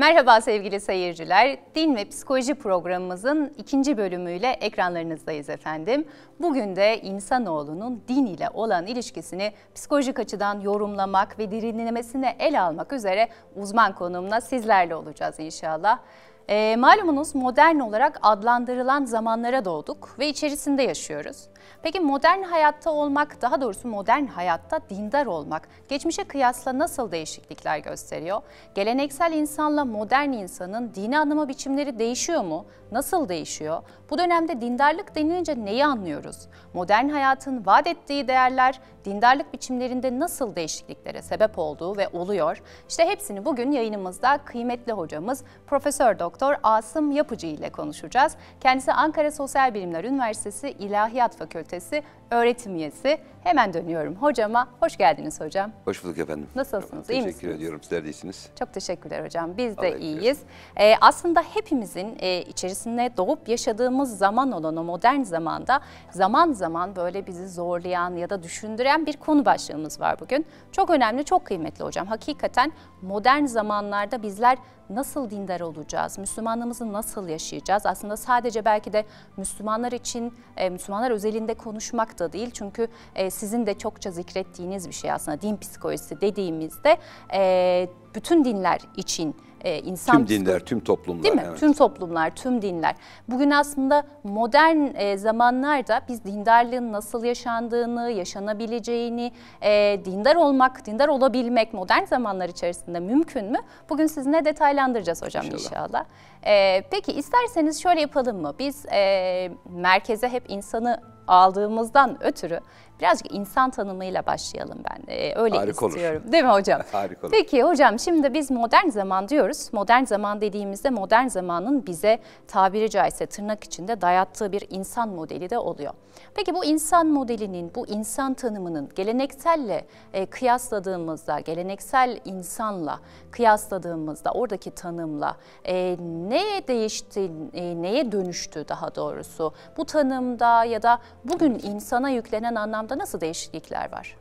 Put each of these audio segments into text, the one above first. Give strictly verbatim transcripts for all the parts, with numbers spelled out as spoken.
Merhaba sevgili seyirciler. Din ve Psikoloji programımızın ikinci bölümüyle ekranlarınızdayız efendim. Bugün de insanoğlunun din ile olan ilişkisini psikolojik açıdan yorumlamak ve derinlemesine ele almak üzere uzman konuğumla sizlerle olacağız inşallah. E, malumunuz modern olarak adlandırılan zamanlara doğduk ve içerisinde yaşıyoruz. Peki modern hayatta olmak, daha doğrusu modern hayatta dindar olmak geçmişe kıyasla nasıl değişiklikler gösteriyor? Geleneksel insanla modern insanın dini anlama biçimleri değişiyor mu? Nasıl değişiyor? Bu dönemde dindarlık denilince neyi anlıyoruz? Modern hayatın vaat ettiği değerler dindarlık biçimlerinde nasıl değişikliklere sebep olduğu ve oluyor? İşte hepsini bugün yayınımızda kıymetli hocamız Profesör Doktor Asım Yapıcı ile konuşacağız. Kendisi Ankara Sosyal Bilimler Üniversitesi İlahiyat Fakültesi öğretim üyesi. Hemen dönüyorum hocama. Hoş geldiniz hocam. Hoş bulduk efendim. Nasılsınız? Teşekkür İyi misiniz? ediyorum. Sizler de iyisiniz. Çok teşekkürler hocam. Biz Allah de iyiyiz. Ee, aslında hepimizin e, içerisinde doğup yaşadığımız zaman olan o modern zamanda zaman zaman böyle bizi zorlayan ya da düşündüren bir konu başlığımız var bugün. Çok önemli, çok kıymetli hocam. Hakikaten modern zamanlarda bizler nasıl dindar olacağız? Müslümanlığımızı nasıl yaşayacağız? Aslında sadece belki de Müslümanlar için, e, Müslümanlar özelinde konuşmak da değil. Çünkü e, sizin de çokça zikrettiğiniz bir şey aslında din psikolojisi dediğimizde e, bütün dinler için e, insan tüm dinler, tüm toplumlar. Değil mi? Evet. Tüm toplumlar, tüm dinler. Bugün aslında modern e, zamanlarda biz dindarlığın nasıl yaşandığını, yaşanabileceğini, e, dindar olmak, dindar olabilmek modern zamanlar içerisinde mümkün mü? Bugün sizinle detaylandıracağız hocam inşallah. inşallah. E, peki isterseniz şöyle yapalım mı? Biz e, merkeze hep insanı aldığımızdan ötürü birazcık insan tanımıyla başlayalım ben de. Ee, öyle Harika istiyorum. olur. Değil mi hocam? Harika olur. Peki hocam şimdi biz modern zaman diyoruz. Modern zaman dediğimizde modern zamanın bize tabiri caizse tırnak içinde dayattığı bir insan modeli de oluyor. Peki bu insan modelinin, bu insan tanımının gelenekselle e, kıyasladığımızda, geleneksel insanla kıyasladığımızda oradaki tanımla e, neye değişti, e, neye dönüştü daha doğrusu? Bu tanımda ya da bugün insana yüklenen anlamda nasıl değişiklikler var?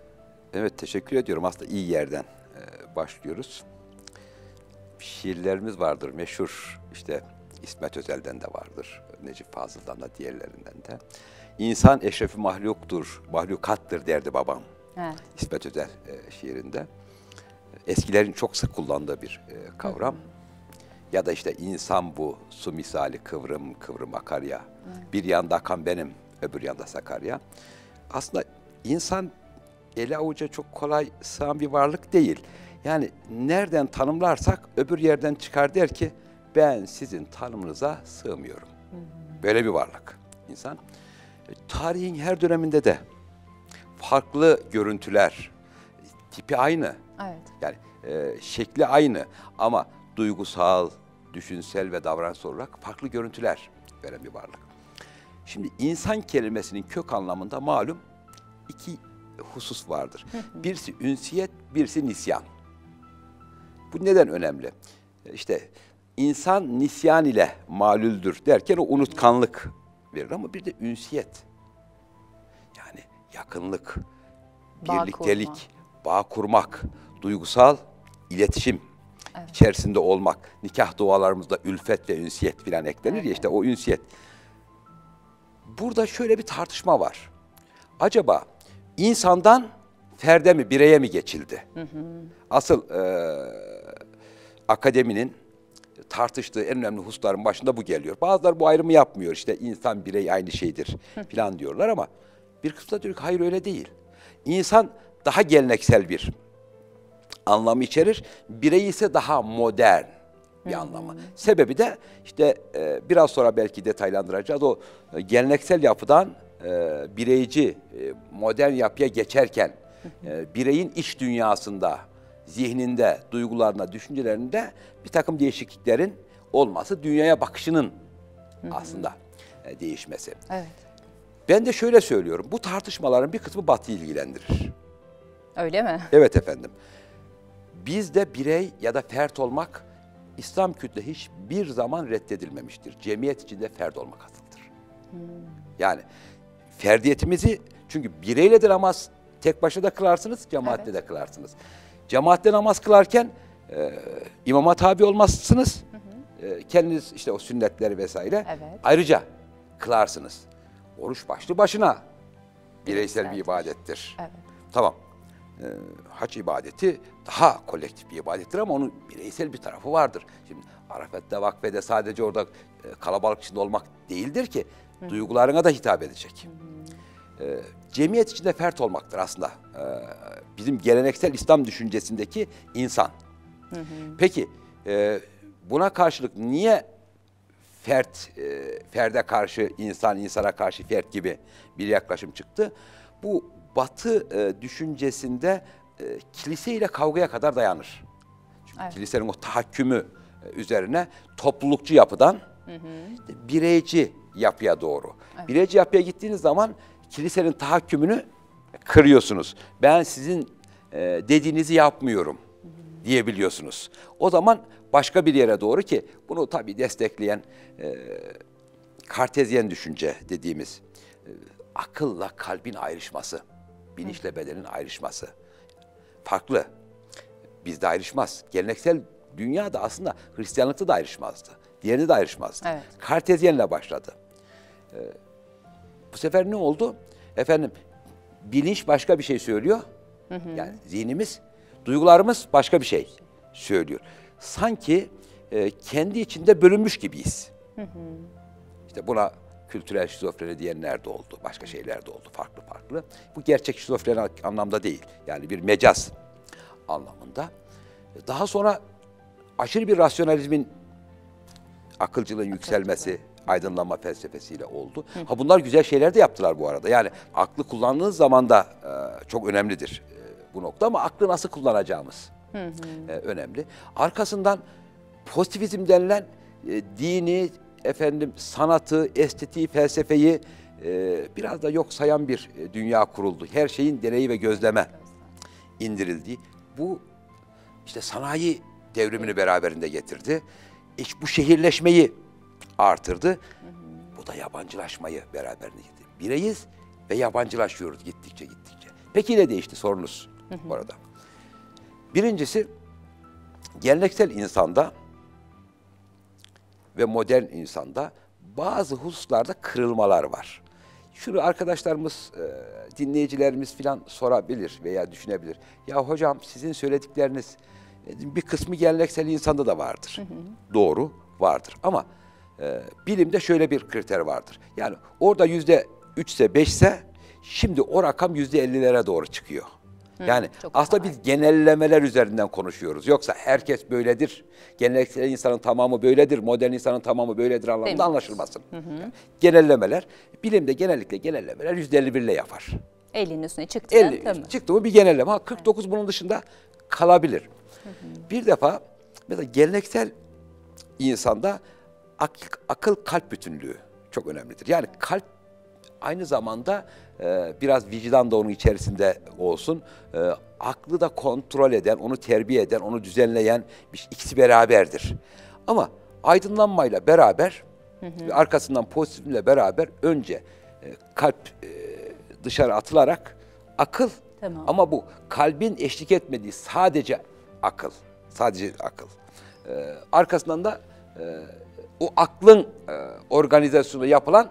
Evet, teşekkür ediyorum. Aslında iyi yerden e, başlıyoruz. Şiirlerimiz vardır meşhur, işte İsmet Özel'den de vardır, Necip Fazıl'dan da, diğerlerinden de. İnsan eşrefi mahluktur, mahlukattır derdi babam. Evet. İsmet Özel e, şiirinde. Eskilerin çok sık kullandığı bir e, kavram. Hı hı. Ya da işte insan bu, su misali kıvrım kıvrım akar ya. Hı. Bir yanda akan benim, öbür yanda Sakarya. Aslında insan ele avuca çok kolay sığan bir varlık değil. Yani nereden tanımlarsak öbür yerden çıkar der ki ben sizin tanımınıza sığmıyorum. Hı hı. Böyle bir varlık insan. E, tarihin her döneminde de farklı görüntüler, tipi aynı. Evet. Yani e, şekli aynı ama duygusal, düşünsel ve davranış olarak farklı görüntüler veren bir varlık. Şimdi insan kelimesinin kök anlamında malum iki husus vardır. Birisi ünsiyet, birisi nisyan. Bu neden önemli? İşte insan nisyan ile malüldür derken o unutkanlık verir ama bir de ünsiyet. Yani yakınlık, bağ birliktelik, kurma. bağ kurmak, duygusal iletişim evet. içerisinde olmak. Nikah dualarımızda ülfet ve ünsiyet filan eklenir evet. ya işte o ünsiyet. Burada şöyle bir tartışma var. Acaba insandan ferde mi, bireye mi geçildi? Hı hı. Asıl e, akademinin tartıştığı en önemli hususların başında bu geliyor. Bazıları bu ayrımı yapmıyor. İşte insan, birey aynı şeydir filan diyorlar ama bir kısmı da diyor ki hayır öyle değil. İnsan daha geleneksel bir anlamı içerir. Birey ise daha modern bir hmm. anlamı. Sebebi de işte e, biraz sonra belki detaylandıracağız. O e, geleneksel yapıdan e, bireyci, e, modern yapıya geçerken e, bireyin iç dünyasında, zihninde, duygularında, düşüncelerinde bir takım değişikliklerin olması, dünyaya bakışının hmm. aslında e, değişmesi. Evet. Ben de şöyle söylüyorum, bu tartışmaların bir kısmı Batı'yı ilgilendirir. Öyle mi? Evet efendim. Bizde birey ya da fert olmak İslam kültüründe hiçbir zaman reddedilmemiştir. Cemiyet içinde fert olmak asıldır. Hmm. Yani ferdiyetimizi, çünkü bireyle de namaz tek başına da kılarsınız, cemaatle evet. de kılarsınız. Cemaatle namaz kılarken e, imama tabi olmazsınız. Hı hı. E, kendiniz işte o sünnetleri vesaire. Evet. Ayrıca kılarsınız. Oruç başlı başına bireysel bir ibadettir. Evet. Tamam. E, hac ibadeti daha kolektif bir ibadettir ama onun bireysel bir tarafı vardır. Şimdi Arafet'te, vakfede sadece orada e, kalabalık içinde olmak değildir ki, hı, duygularına da hitap edecek. Hı hı. E, cemiyet içinde fert olmaktır aslında. E, bizim geleneksel İslam düşüncesindeki insan. Hı hı. Peki e, buna karşılık niye fert, e, ferde karşı insan, insana karşı fert gibi bir yaklaşım çıktı? Bu Batı e, düşüncesinde e, kilise ile kavgaya kadar dayanır. Çünkü evet, kilisenin o tahakkümü e, üzerine toplulukçu yapıdan, hı hı, bireyci yapıya doğru. Evet. Bireyci yapıya gittiğiniz zaman kilisenin tahakkümünü kırıyorsunuz. Ben sizin e, dediğinizi yapmıyorum, hı hı, diyebiliyorsunuz. O zaman başka bir yere doğru, ki bunu tabii destekleyen e, kartezyen düşünce dediğimiz e, akılla kalbin ayrışması, bilinçle bedenin ayrışması farklı. Bizde ayrışmaz. Geleneksel dünyada aslında Hristiyanlıkta da ayrışmazdı. Diğerinde de ayrışmazdı. Evet. Kartezyenle başladı. Ee, bu sefer ne oldu? Efendim, bilinç başka bir şey söylüyor. Hı hı. Yani zihnimiz, duygularımız başka bir şey söylüyor. Sanki e, kendi içinde bölünmüş gibiyiz. Hı hı. İşte buna kültürel şizofreni diyenler de oldu, başka şeyler de oldu, farklı farklı. Bu gerçek şizofreni anlamda değil, yani bir mecaz anlamında. Daha sonra aşırı bir rasyonalizmin, akılcılığın yükselmesi, aydınlanma felsefesiyle oldu. Hı. Ha, bunlar güzel şeyler de yaptılar bu arada. Yani aklı kullandığınız zaman da e, çok önemlidir e, bu nokta, ama aklı nasıl kullanacağımız hı hı. E, önemli. Arkasından pozitivizm denilen e, dini, efendim sanatı, estetiği, felsefeyi e, biraz da yok sayan bir e, dünya kuruldu. Her şeyin deneyi ve gözleme indirildiği. Bu işte sanayi devrimini beraberinde getirdi. İşte bu şehirleşmeyi artırdı. Hı hı. Bu da yabancılaşmayı beraberinde getirdi. Bireyiz ve yabancılaşıyoruz gittikçe gittikçe. Peki ne değişti sorunuz hı hı. orada? Birincisi, geleneksel insanda ve modern insanda bazı hususlarda kırılmalar var. Şunu arkadaşlarımız, dinleyicilerimiz falan sorabilir veya düşünebilir. Ya hocam, sizin söyledikleriniz bir kısmı geleneksel insanda da vardır. Hı hı. Doğru, vardır. Ama e, bilimde şöyle bir kriter vardır. Yani orada yüzde üçse beşse şimdi o rakam yüzde ellilere doğru çıkıyor. Hı, yani aslında kolay. Biz genellemeler üzerinden konuşuyoruz. Yoksa herkes böyledir, geleneksel insanın tamamı böyledir, modern insanın tamamı böyledir anlamında anlaşılmasın. Hı hı. Yani genellemeler, bilimde genellikle genellemeler yüzde elli bir ile yapar. ellinin üstüne çıktı. elli, çıktı mı bir genelleme. Ha, kırk dokuz evet. bunun dışında kalabilir. Hı hı. Bir defa mesela geleneksel insanda akıl, akıl kalp bütünlüğü çok önemlidir. Yani kalp aynı zamanda e, biraz vicdan da onun içerisinde olsun. E, aklı da kontrol eden, onu terbiye eden, onu düzenleyen bir, ikisi beraberdir. Ama aydınlanmayla beraber, hı hı. arkasından pozitifle beraber önce e, kalp e, dışarı atılarak akıl, tamam. ama bu kalbin eşlik etmediği sadece akıl, sadece akıl. E, arkasından da e, o aklın e, organizasyonu yapılan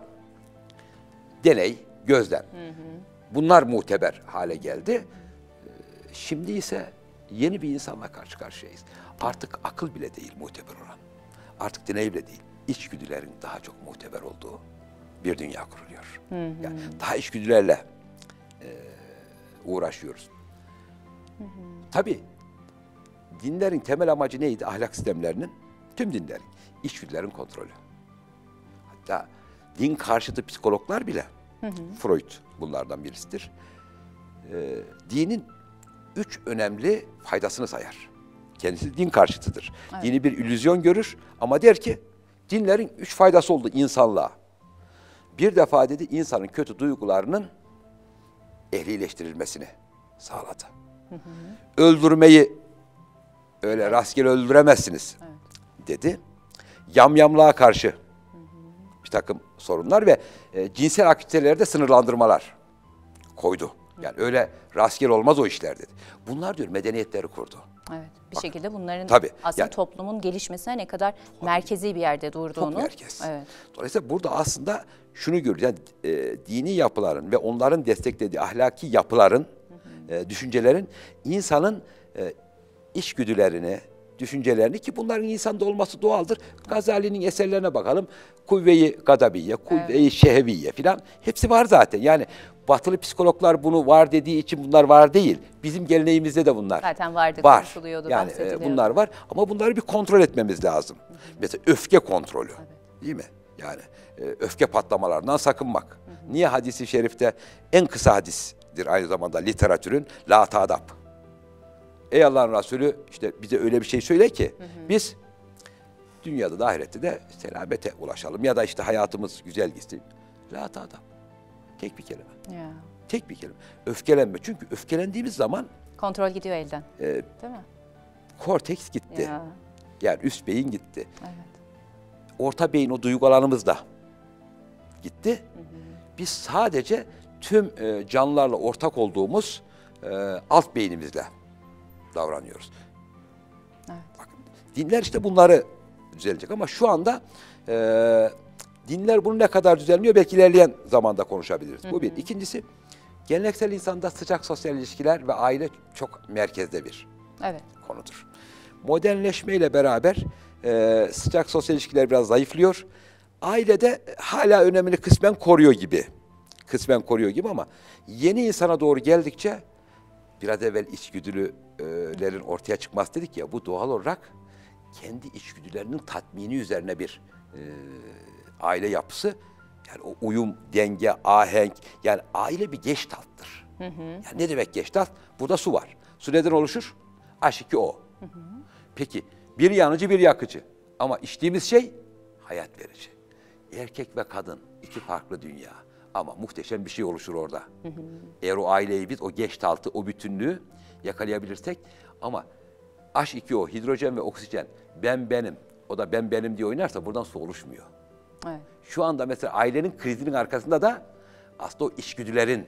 deney, gözlem. Hı hı. Bunlar muteber hale geldi. Şimdi ise yeni bir insanla karşı karşıyayız. Artık akıl bile değil muteber olan. Artık deney bile değil. İçgüdülerin daha çok muteber olduğu bir dünya kuruluyor. Hı hı. Yani daha içgüdülerle e, uğraşıyoruz. Hı hı. Tabii dinlerin temel amacı neydi? Ahlak sistemlerinin, tüm dinlerin, içgüdülerin kontrolü. Hatta din karşıtı psikologlar bile, hı hı. Freud bunlardan birisidir, e, dinin üç önemli faydasını sayar. Kendisi din karşıtıdır. Evet. Dini bir illüzyon görür ama der ki dinlerin üç faydası oldu insanlığa. Bir defa dedi insanın kötü duygularının ehlileştirilmesini sağladı. Hı hı. Öldürmeyi öyle rastgele öldüremezsiniz, evet. dedi. Yamyamlığa karşı hı hı. bir takım sorunlar ve e, cinsel aktivitelerde sınırlandırmalar koydu. Yani öyle rastgele olmaz o işler dedi. Bunlar diyor medeniyetleri kurdu. Evet, bir Bak, şekilde bunların tabii, aslında yani, toplumun gelişmesine ne kadar merkezi bir yerde durduğunu. Çok merkez. Evet. Dolayısıyla burada aslında şunu görüyoruz. Yani, e, dini yapıların ve onların desteklediği ahlaki yapıların, hı hı. E, düşüncelerin insanın e, içgüdülerini, düşüncelerini, ki bunların insanda olması doğaldır. Gazali'nin eserlerine bakalım. Kuvve-i gadabiye, kuvve-i evet. şehviye filan hepsi var zaten. Yani batılı psikologlar bunu var dediği için bunlar var değil. Bizim geleneğimizde de bunlar zaten vardı, var. konuşuluyordu, Yani e, bunlar var ama bunları bir kontrol etmemiz lazım. Hı hı. Mesela öfke kontrolü. Evet. Değil mi? Yani e, öfke patlamalarından sakınmak. Hı hı. Niye hadis-i şerifte en kısa hadisdir aynı zamanda literatürün la tadap. Ey Allah'ın Resulü işte bize öyle bir şey söyle ki hı hı. biz dünyada da ahirette de selamete ulaşalım ya da işte hayatımız güzel gitsin. La tadap. Tek bir kelime. Ya. Tek bir kelime. Öfkelenme. Çünkü öfkelendiğimiz zaman kontrol gidiyor elden. E, değil mi? Korteks gitti. Ya. Yani üst beyin gitti. Evet. Orta beyin, o duygu alanımız da gitti. Hı hı. Biz sadece tüm e, canlılarla ortak olduğumuz e, alt beynimizle davranıyoruz. Evet. Bakın, dinler işte bunları düzelecek ama şu anda e, dinler bunu ne kadar düzenliyor belki ilerleyen zamanda konuşabiliriz. Hı hı. Bu bir. İkincisi, geleneksel insanda sıcak sosyal ilişkiler ve aile çok merkezde bir evet. konudur. Modernleşmeyle beraber e, sıcak sosyal ilişkiler biraz zayıflıyor. Ailede hala önemini kısmen koruyor gibi. Kısmen koruyor gibi ama yeni insana doğru geldikçe biraz evvel içgüdülerin ortaya çıkması dedik ya, bu doğal olarak kendi içgüdülerinin tatmini üzerine bir e, aile yapısı. Yani o uyum, denge, ahenk, yani aile bir geçtalttır. Hı hı. Yani ne demek geçtalt? Burada su var. Su neden oluşur? H iki O. Hı hı. Peki bir yanıcı bir yakıcı ama içtiğimiz şey hayat verici. Erkek ve kadın iki farklı dünya ama muhteşem bir şey oluşur orada. Hı hı. Eğer o aileyi biz o geçtaltı, o bütünlüğü yakalayabilirsek ama H iki O, hidrojen ve oksijen, ben benim, o da ben benim diye oynarsa buradan su oluşmuyor. Evet. Şu anda mesela ailenin krizinin arkasında da aslında o içgüdülerin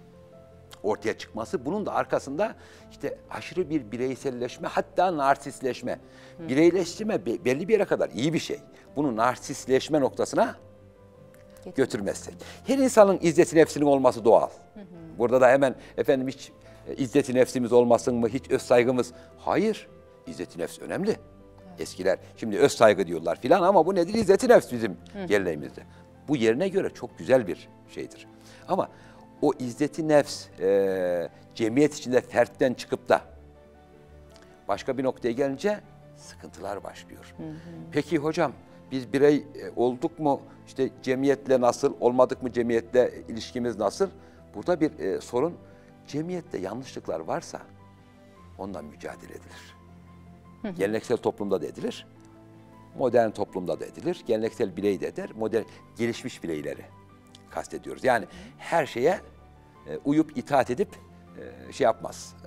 ortaya çıkması, bunun da arkasında işte aşırı bir bireyselleşme, hatta narsistleşme. Hı. Bireyleşme belli bir yere kadar iyi bir şey. Bunu narsistleşme noktasına Getir. götürmezsek. Her insanın izzeti nefsinin olması doğal. Hı hı. Burada da hemen efendim hiç izzeti nefsimiz olmasın mı, hiç öz saygımız? Hayır, izzeti nefs önemli. Evet. Eskiler şimdi öz saygı diyorlar filan ama bu nedir? İzzeti nefs bizim hı. geleneğimizde. Bu yerine göre çok güzel bir şeydir. Ama o izzeti nefs e, cemiyet içinde fertten çıkıp da başka bir noktaya gelince sıkıntılar başlıyor. Hı hı. Peki hocam biz birey olduk mu, işte cemiyetle nasıl, olmadık mı cemiyetle ilişkimiz nasıl? Burada bir e, sorun, cemiyette yanlışlıklar varsa ondan mücadele edilir. Hı hı. Geleneksel toplumda da edilir, modern toplumda da edilir, geleneksel birey de eder, modern gelişmiş bireyleri kastediyoruz. Yani her şeye e, uyup itaat edip e, şey yapmaz,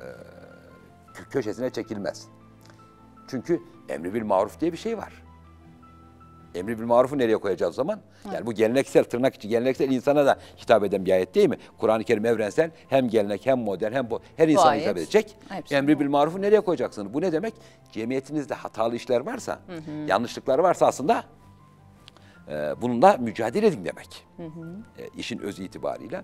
e, köşesine çekilmez. Çünkü emri bil maruf diye bir şey var. Emri bil marufu nereye koyacağız o zaman? Evet. Yani bu geleneksel, tırnak içi geleneksel insana da hitap eden bir ayet değil mi? Kur'an-ı Kerim evrensel, hem gelenek hem modern hem bu her insana hitap edecek. Hepsini emri bil marufu nereye koyacaksınız? Bu ne demek? Cemiyetinizde hatalı işler varsa, hı hı. yanlışlıklar varsa aslında e, bununla mücadele edin demek. Hı hı. E, işin özü itibariyle.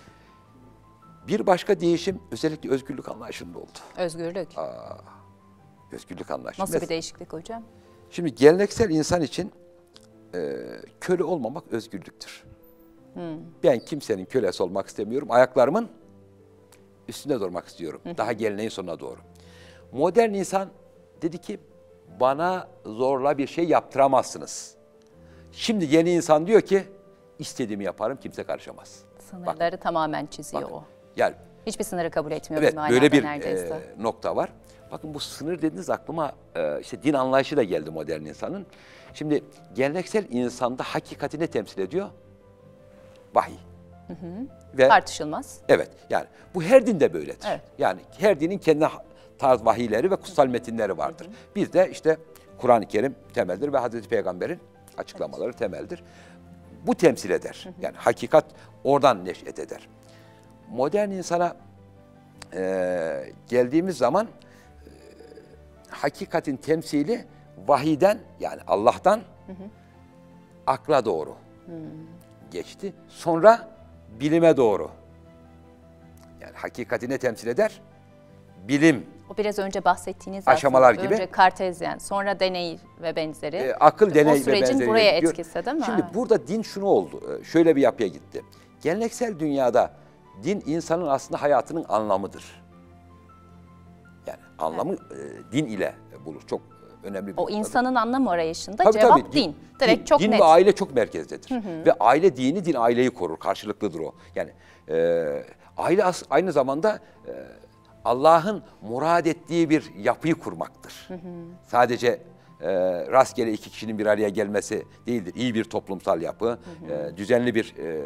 Bir başka değişim özellikle özgürlük anlayışında oldu. Özgürlük. Aa, özgürlük anlayışı. Nasıl bir değişiklik hocam? Şimdi geleneksel insan için e, köle olmamak özgürlüktür. Hmm. Ben kimsenin kölesi olmak istemiyorum. Ayaklarımın üstünde durmak istiyorum. Hı. Daha geleneğin sonuna doğru. Modern insan dedi ki bana zorla bir şey yaptıramazsınız. Şimdi yeni insan diyor ki istediğimi yaparım, kimse karışamaz. Sınırları Bak, tamamen çiziyor bakın, o. Yani, hiçbir sınırı kabul etmiyorum. Evet, böyle bir e, nokta var. Bakın bu sınır dediğiniz aklıma e, işte din anlayışı da geldi modern insanın. Şimdi geleneksel insanda hakikati ne temsil ediyor? Vahiy. Hı hı. Ve, tartışılmaz. Evet, yani bu her dinde böyledir. Evet. Yani her dinin kendi tarz vahiyleri ve kutsal metinleri vardır. Hı hı. Bizde işte Kur'an-ı Kerim temeldir ve Hazreti Peygamber'in açıklamaları evet. temeldir. Bu temsil eder. Hı hı. Yani hakikat oradan neşet eder. Modern insana e, geldiğimiz zaman e, hakikatin temsili vahiden yani Allah'tan hı hı. akla doğru hı. geçti. Sonra bilime doğru. Yani hakikati ne temsil eder? Bilim. O biraz önce bahsettiğiniz aşamalar aslında. gibi. Önce kartezyen, sonra deney ve benzeri. E, akıl, o deney ve sürecin benzeri. buraya etkisi değil mi? Şimdi burada din şunu oldu. Şöyle bir yapıya gitti. Geleneksel dünyada din insanın aslında hayatının anlamıdır. Yani anlamı evet. e, din ile bulur. Çok önemli bir O noktadır. insanın anlam arayışında tabii, cevap tabii. din. Direkt din, çok din net. Din ve aile çok merkezdedir. Hı hı. Ve aile dini, din aileyi korur. Karşılıklıdır o. Yani e, aile as, aynı zamanda e, Allah'ın murad ettiği bir yapıyı kurmaktır. Hı hı. Sadece e, rastgele iki kişinin bir araya gelmesi değildir. İyi bir toplumsal yapı, hı hı. E, düzenli bir e,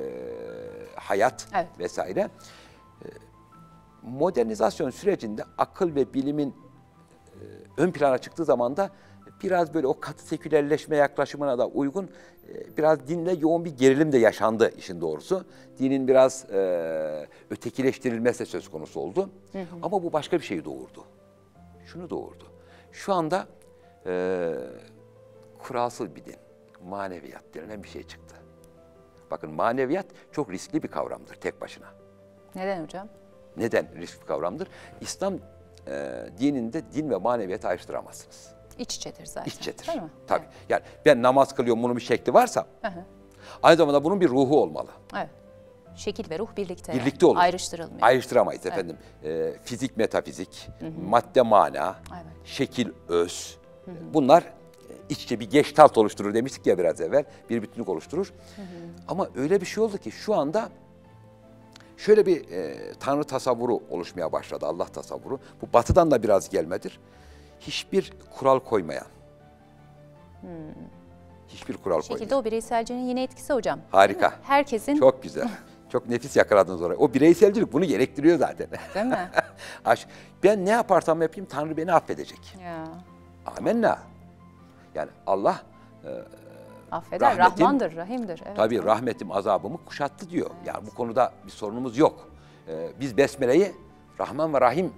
hayat evet. vesaire. E, modernizasyon sürecinde akıl ve bilimin e, ön plana çıktığı zaman da biraz böyle o katı sekülerleşme yaklaşımına da uygun e, biraz dinle yoğun bir gerilim de yaşandı işin doğrusu. Dinin biraz e, ötekileştirilmesi söz konusu oldu. Hı hı. Ama bu başka bir şey doğurdu. Şunu doğurdu. Şu anda e, kuralsız bir din, maneviyat denilen bir şey çıktı. Bakın maneviyat çok riskli bir kavramdır tek başına. Neden hocam? Neden riskli bir kavramdır? İslam e, dininde din ve maneviyatı ayrıştıramazsınız. İç içedir zaten. İç içedir. Değil mi? Tabii. Evet. Yani ben namaz kılıyorum, bunun bir şekli varsa hı hı. aynı zamanda bunun bir ruhu olmalı. Evet. Şekil ve ruh birlikte. Birlikte olur. Ayrıştırılmıyor. Ayrıştıramayız evet. efendim. Ee, fizik, metafizik, hı hı. madde, mana, evet. şekil, öz. Hı hı. Bunlar iç içe bir geçtalt oluşturur demiştik ya biraz evvel. Bir bütünlük oluşturur. Hı hı. Ama öyle bir şey oldu ki şu anda şöyle bir e, Tanrı tasavvuru oluşmaya başladı. Allah tasavvuru. Bu batıdan da biraz gelmedir. Hiçbir kural koymayan. Hmm. Hiçbir kural koymayan. Bu şekilde o bireyselcinin yine etkisi hocam. Harika. Herkesin. Çok güzel. Çok nefis yakaladınız orayı. O bireyselcilik bunu gerektiriyor zaten. Değil mi? Ben ne yaparsam yapayım Tanrı beni affedecek. Ya. Amenna. Yani Allah e, affeder, rahmetim, Rahmandır, Rahim'dir. Evet, tabii tamam. rahmetim azabımı kuşattı diyor. Evet. Yani bu konuda bir sorunumuz yok. Ee, biz Besmele'yi Rahman ve Rahim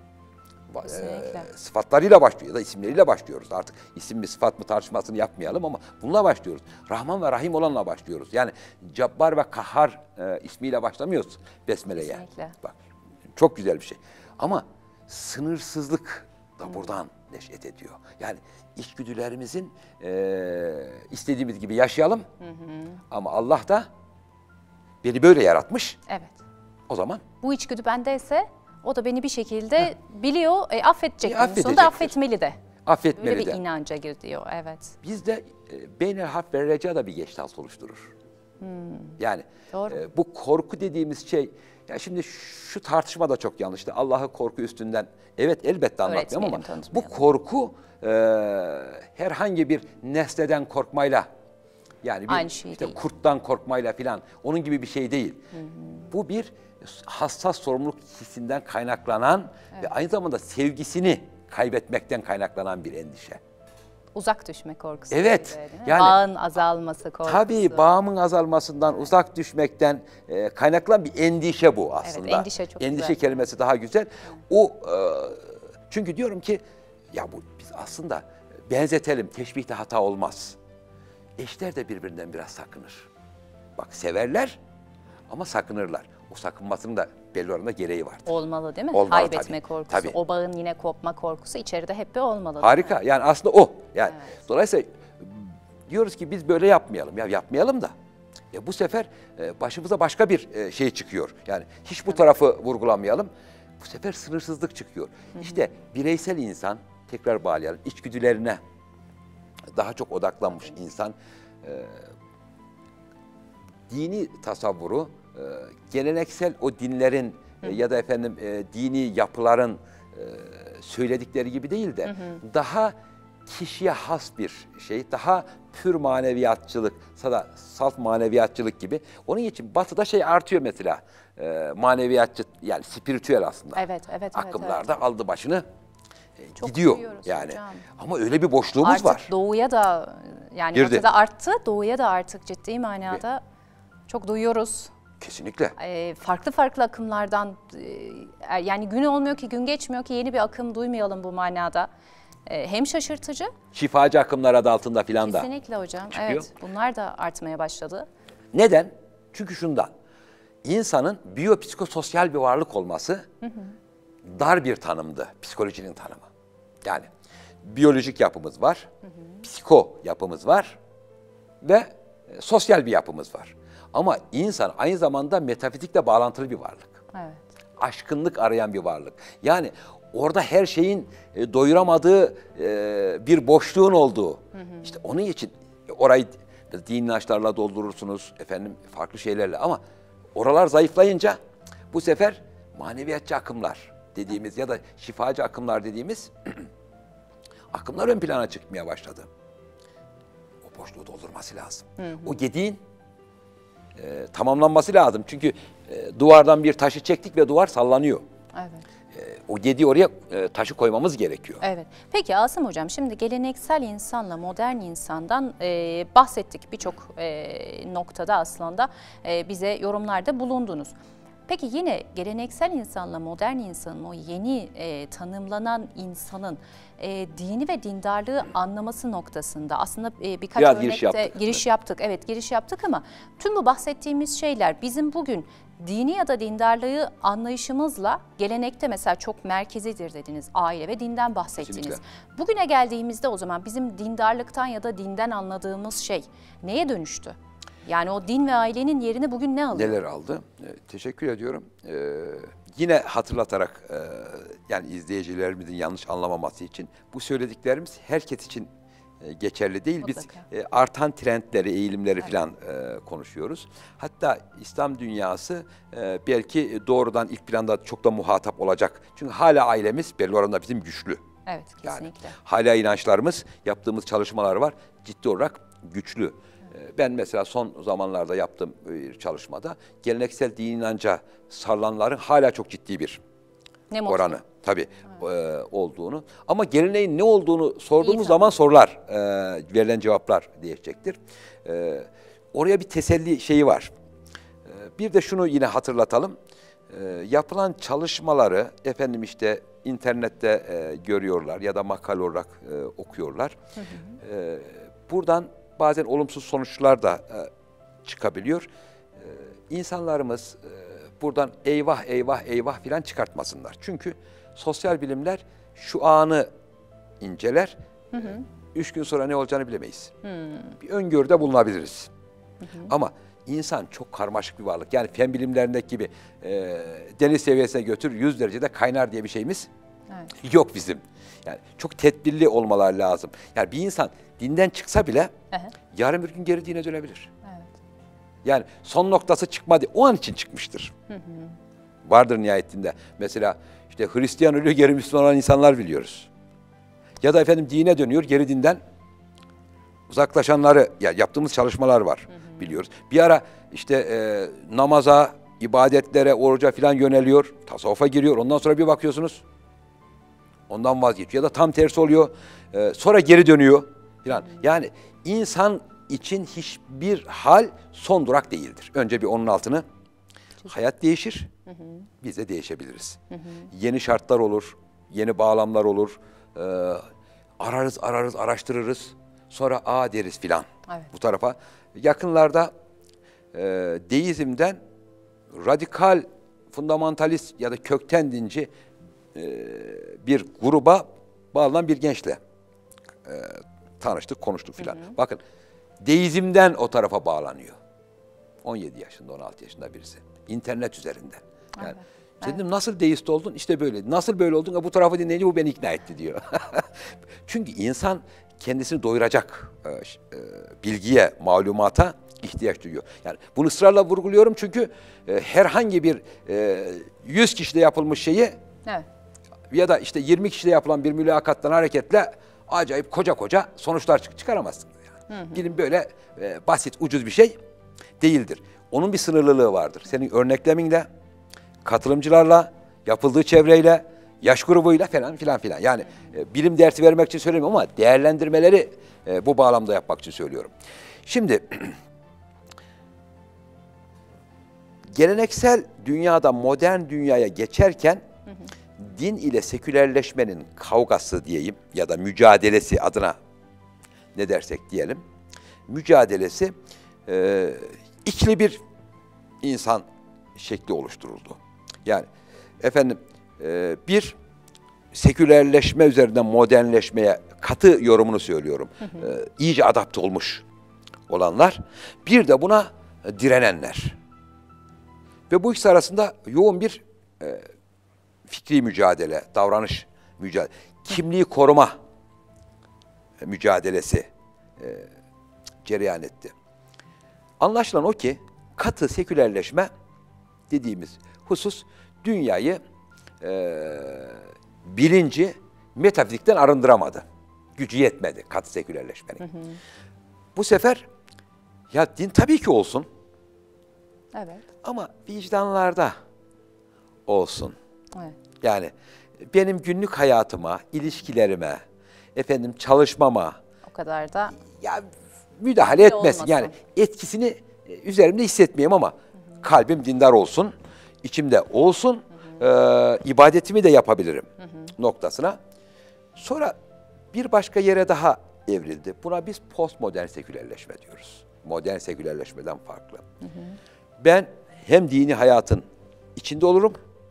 e, sıfatlarıyla başlıyor ya da isimleriyle başlıyoruz. Artık isim mi sıfat mı tartışmasını yapmayalım ama bununla başlıyoruz. Rahman ve Rahim olanla başlıyoruz. Yani Cabbar ve Kahhar e, ismiyle başlamıyoruz Besmele'ye. Bak, çok güzel bir şey. Ama sınırsızlık da hmm. buradan neşet ediyor. Yani içgüdülerimizin e, istediğimiz gibi yaşayalım. Hı hı. Ama Allah da beni böyle yaratmış. Evet. O zaman? Bu içgüdü bendeyse o da beni bir şekilde Heh. biliyor, e, affedecek. E, Sonunda affetmeli de. Affetmeli Öyle bir de. inanca gidiyor, evet. Bizde e, beynel harf ve reca da bir geçtalt oluşturur. Hmm. Yani e, bu korku dediğimiz şey, ya şimdi şu tartışma da çok yanlıştı. Allah'ı korku üstünden, evet elbette anlatmıyorum ama bu korku e, herhangi bir nesneden korkmayla, yani bir şey işte kurttan korkmayla filan onun gibi bir şey değil. Hı hı. Bu bir hassas sorumluluk hissinden kaynaklanan evet. ve aynı zamanda sevgisini kaybetmekten kaynaklanan bir endişe. Uzak düşme korkusu. Evet. Yani, bağın azalması korkusu. Tabii bağımın azalmasından, evet. uzak düşmekten e, kaynaklanan bir endişe bu aslında. Evet, endişe çok endişe güzel. kelimesi daha güzel. O e, çünkü diyorum ki ya bu biz aslında benzetelim, teşbihte hata olmaz. Eşler de birbirinden biraz sakınır. Bak severler ama sakınırlar. O sakınmasının da belli oranda gereği vardır. Olmalı değil mi? Olmalı, kaybetme tabii, korkusu, tabii. o bağın yine kopma korkusu içeride hep bir olmalı. Harika. Yani aslında o. Yani evet. Dolayısıyla diyoruz ki biz böyle yapmayalım. Ya yapmayalım da. Ya bu sefer başımıza başka bir şey çıkıyor. Yani hiç bu tarafı vurgulamayalım. Bu sefer sınırsızlık çıkıyor. Hı hı. İşte bireysel insan, tekrar bağlayalım, içgüdülerine daha çok odaklanmış evet. insan e, dini tasavvuru e, geleneksel o dinlerin e, ya da efendim e, dini yapıların e, söyledikleri gibi değil de hı hı. daha kişiye has bir şey, daha pür maneviyatçılık, sada salt maneviyatçılık gibi. Onun için Batı'da şey artıyor mesela, e, maneviyatçı yani spiritüel aslında. Evet, evet, akımlarda evet. aldı başını e, çok gidiyor yani. Hocam. Ama öyle bir boşluğumuz artık var. Artık doğuya da yani Girdi. Batı'da arttı, doğuya da artık ciddi manada Ve, çok duyuyoruz. Kesinlikle. E, farklı farklı akımlardan e, yani gün olmuyor ki, gün geçmiyor ki yeni bir akım duymayalım bu manada. e, hem şaşırtıcı. Şifacı akımlar adı altında filan da. Kesinlikle hocam. çıkıyor. Evet, bunlar da artmaya başladı. Neden? Çünkü şundan. İnsanın biyopsikososyal bir varlık olması hı hı. dar bir tanımdı. Psikolojinin tanımı. Yani biyolojik yapımız var, hı hı. psiko yapımız var ve e, sosyal bir yapımız var. Ama insan aynı zamanda metafizikle bağlantılı bir varlık. Evet. Aşkınlık arayan bir varlık. Yani orada her şeyin e, doyuramadığı e, bir boşluğun olduğu. Hı hı. İşte onun için orayı din inançlarla doldurursunuz, efendim farklı şeylerle ama oralar zayıflayınca bu sefer maneviyatçı akımlar dediğimiz ya da şifacı akımlar dediğimiz akımlar ön plana çıkmaya başladı. O boşluğu doldurması lazım. Hı hı. O gediğin e, tamamlanması lazım. Çünkü e, duvardan bir taşı çektik ve duvar sallanıyor. Evet. E, o gediği oraya e, taşı koymamız gerekiyor. Evet. Peki Asım Hocam, şimdi geleneksel insanla modern insandan e, bahsettik. Birçok e, noktada aslında e, bize yorumlarda bulundunuz. Peki yine geleneksel insanla modern insanın, o yeni e, tanımlanan insanın e, dini ve dindarlığı anlaması noktasında aslında e, birkaç Biraz örnekte giriş yaptık. giriş yaptık. Evet, giriş yaptık ama tüm bu bahsettiğimiz şeyler bizim bugün dini ya da dindarlığı anlayışımızla gelenekte mesela çok merkezidir dediniz. Aile ve dinden bahsettiniz. Kesinlikle. Bugüne geldiğimizde o zaman bizim dindarlıktan ya da dinden anladığımız şey neye dönüştü? Yani o din ve ailenin yerini bugün ne alıyor? Neler aldı? Ee, teşekkür ediyorum. Ee, yine hatırlatarak e, yani izleyicilerimizin yanlış anlamaması için bu söylediklerimiz herkes için e, geçerli değil. Mutlaka. Biz e, artan trendleri, eğilimleri evet. falan e, konuşuyoruz. Hatta İslam dünyası e, belki doğrudan ilk planda çok da muhatap olacak. Çünkü hala ailemiz belli oranda bizim güçlü. Evet, kesinlikle. Yani, hala inançlarımız, yaptığımız çalışmalar var. Ciddi olarak güçlü. Ben mesela son zamanlarda yaptığım bir çalışmada geleneksel din inanca sarılanların hala çok ciddi bir ne oranı mutlu. tabii evet. e, olduğunu. Ama geleneğin ne olduğunu sorduğumuz İyi zaman sorular, e, verilen cevaplar değişecektir. E, oraya bir teselli şeyi var. E, bir de şunu yine hatırlatalım. E, yapılan çalışmaları efendim işte internette e, görüyorlar ya da makale olarak e, okuyorlar. Hı hı. E, buradan bazen olumsuz sonuçlar da e, çıkabiliyor. E, insanlarımız e, buradan eyvah eyvah eyvah filan çıkartmasınlar. Çünkü sosyal bilimler şu anı inceler. Hı hı. Üç gün sonra ne olacağını bilemeyiz. Hı. Bir öngörüde bulunabiliriz. Hı hı. Ama insan çok karmaşık bir varlık. Yani fen bilimlerindeki gibi e, deniz seviyesine götür yüz derecede kaynar diye bir şeyimiz evet. yok bizim. Yani çok tedbirli olmalar lazım. Yani bir insan dinden çıksa bile Aha. yarın bir gün geri dine dönebilir. Evet. Yani son noktası çıkmadı. O an için çıkmıştır. Hı hı. Vardır nihayetinde. Mesela işte Hristiyan ölüyor, geri Müslüman olan insanlar biliyoruz. Ya da efendim dine dönüyor, geri dinden uzaklaşanları ya yaptığımız çalışmalar var hı hı. biliyoruz. Bir ara işte e, namaza, ibadetlere, oruca falan yöneliyor. Tasavvufa giriyor. Ondan sonra bir bakıyorsunuz ondan vazgeçiyor. Ya da tam tersi oluyor. E, sonra geri dönüyor falan. Yani insan için hiçbir hal son durak değildir. Önce bir onun altını hayat değişir. Hı hı. Biz de değişebiliriz. Hı hı. Yeni şartlar olur, yeni bağlamlar olur. E, ararız, ararız, araştırırız. Sonra aa deriz filan evet. bu tarafa. Yakınlarda e, deizmden radikal, fundamentalist ya da kökten dinci e, bir gruba bağlanan bir gençle e, tanıştık, konuştuk filan. Hı hı. Bakın deizmden o tarafa bağlanıyor. on yedi yaşında, on altı yaşında birisi. İnternet üzerinden. Yani evet. dedim nasıl deist oldun? İşte böyle. Nasıl böyle oldun? Bu tarafı dinleyince bu beni ikna etti diyor. Çünkü insan kendisini doyuracak e, e, bilgiye, malumata ihtiyaç duyuyor. Yani bunu ısrarla vurguluyorum çünkü e, herhangi bir e, yüz kişide yapılmış şeyi evet. ya da işte yirmi kişide yapılan bir mülakattan hareketle acayip koca koca sonuçlar çık çıkaramazsınız. Yani. Hı hı. Bilim böyle e, basit, ucuz bir şey değildir. Onun bir sınırlılığı vardır. Senin örnekleminle, katılımcılarla, yapıldığı çevreyle, yaş grubuyla falan filan filan. Yani e, bilim dersi vermek için söylemiyorum ama değerlendirmeleri e, bu bağlamda yapmak için söylüyorum. Şimdi geleneksel dünyada modern dünyaya geçerken hı hı. din ile sekülerleşmenin kavgası diyeyim ya da mücadelesi adına ne dersek diyelim, mücadelesi e, ikili bir insan şekli oluşturuldu. Yani efendim e, bir sekülerleşme üzerinden modernleşmeye katı yorumunu söylüyorum. Hı hı. E, iyice adapte olmuş olanlar, bir de buna direnenler. Ve bu ikisi arasında yoğun bir e, fikri mücadele, davranış mücadele, kimliği koruma mücadelesi e, cereyan etti. Anlaşılan o ki katı sekülerleşme dediğimiz husus dünyayı e, bilinci metafizikten arındıramadı. Gücü yetmedi katı sekülerleşmenin. Hı hı. Bu sefer ya din tabii ki olsun. Evet. Ama vicdanlarda olsun. Evet. Yani benim günlük hayatıma, ilişkilerime, efendim çalışmama o kadar da ya müdahale etmesin. Olmasın. Yani etkisini üzerimde hissetmeyeyim ama hı hı. kalbim dindar olsun, içimde olsun, hı hı. E, ibadetimi de yapabilirim hı hı. noktasına. Sonra bir başka yere daha evrildi. Buna biz postmodern sekülerleşme diyoruz. Modern sekülerleşmeden farklı. Hı hı. Ben hem dini hayatın içinde olurum,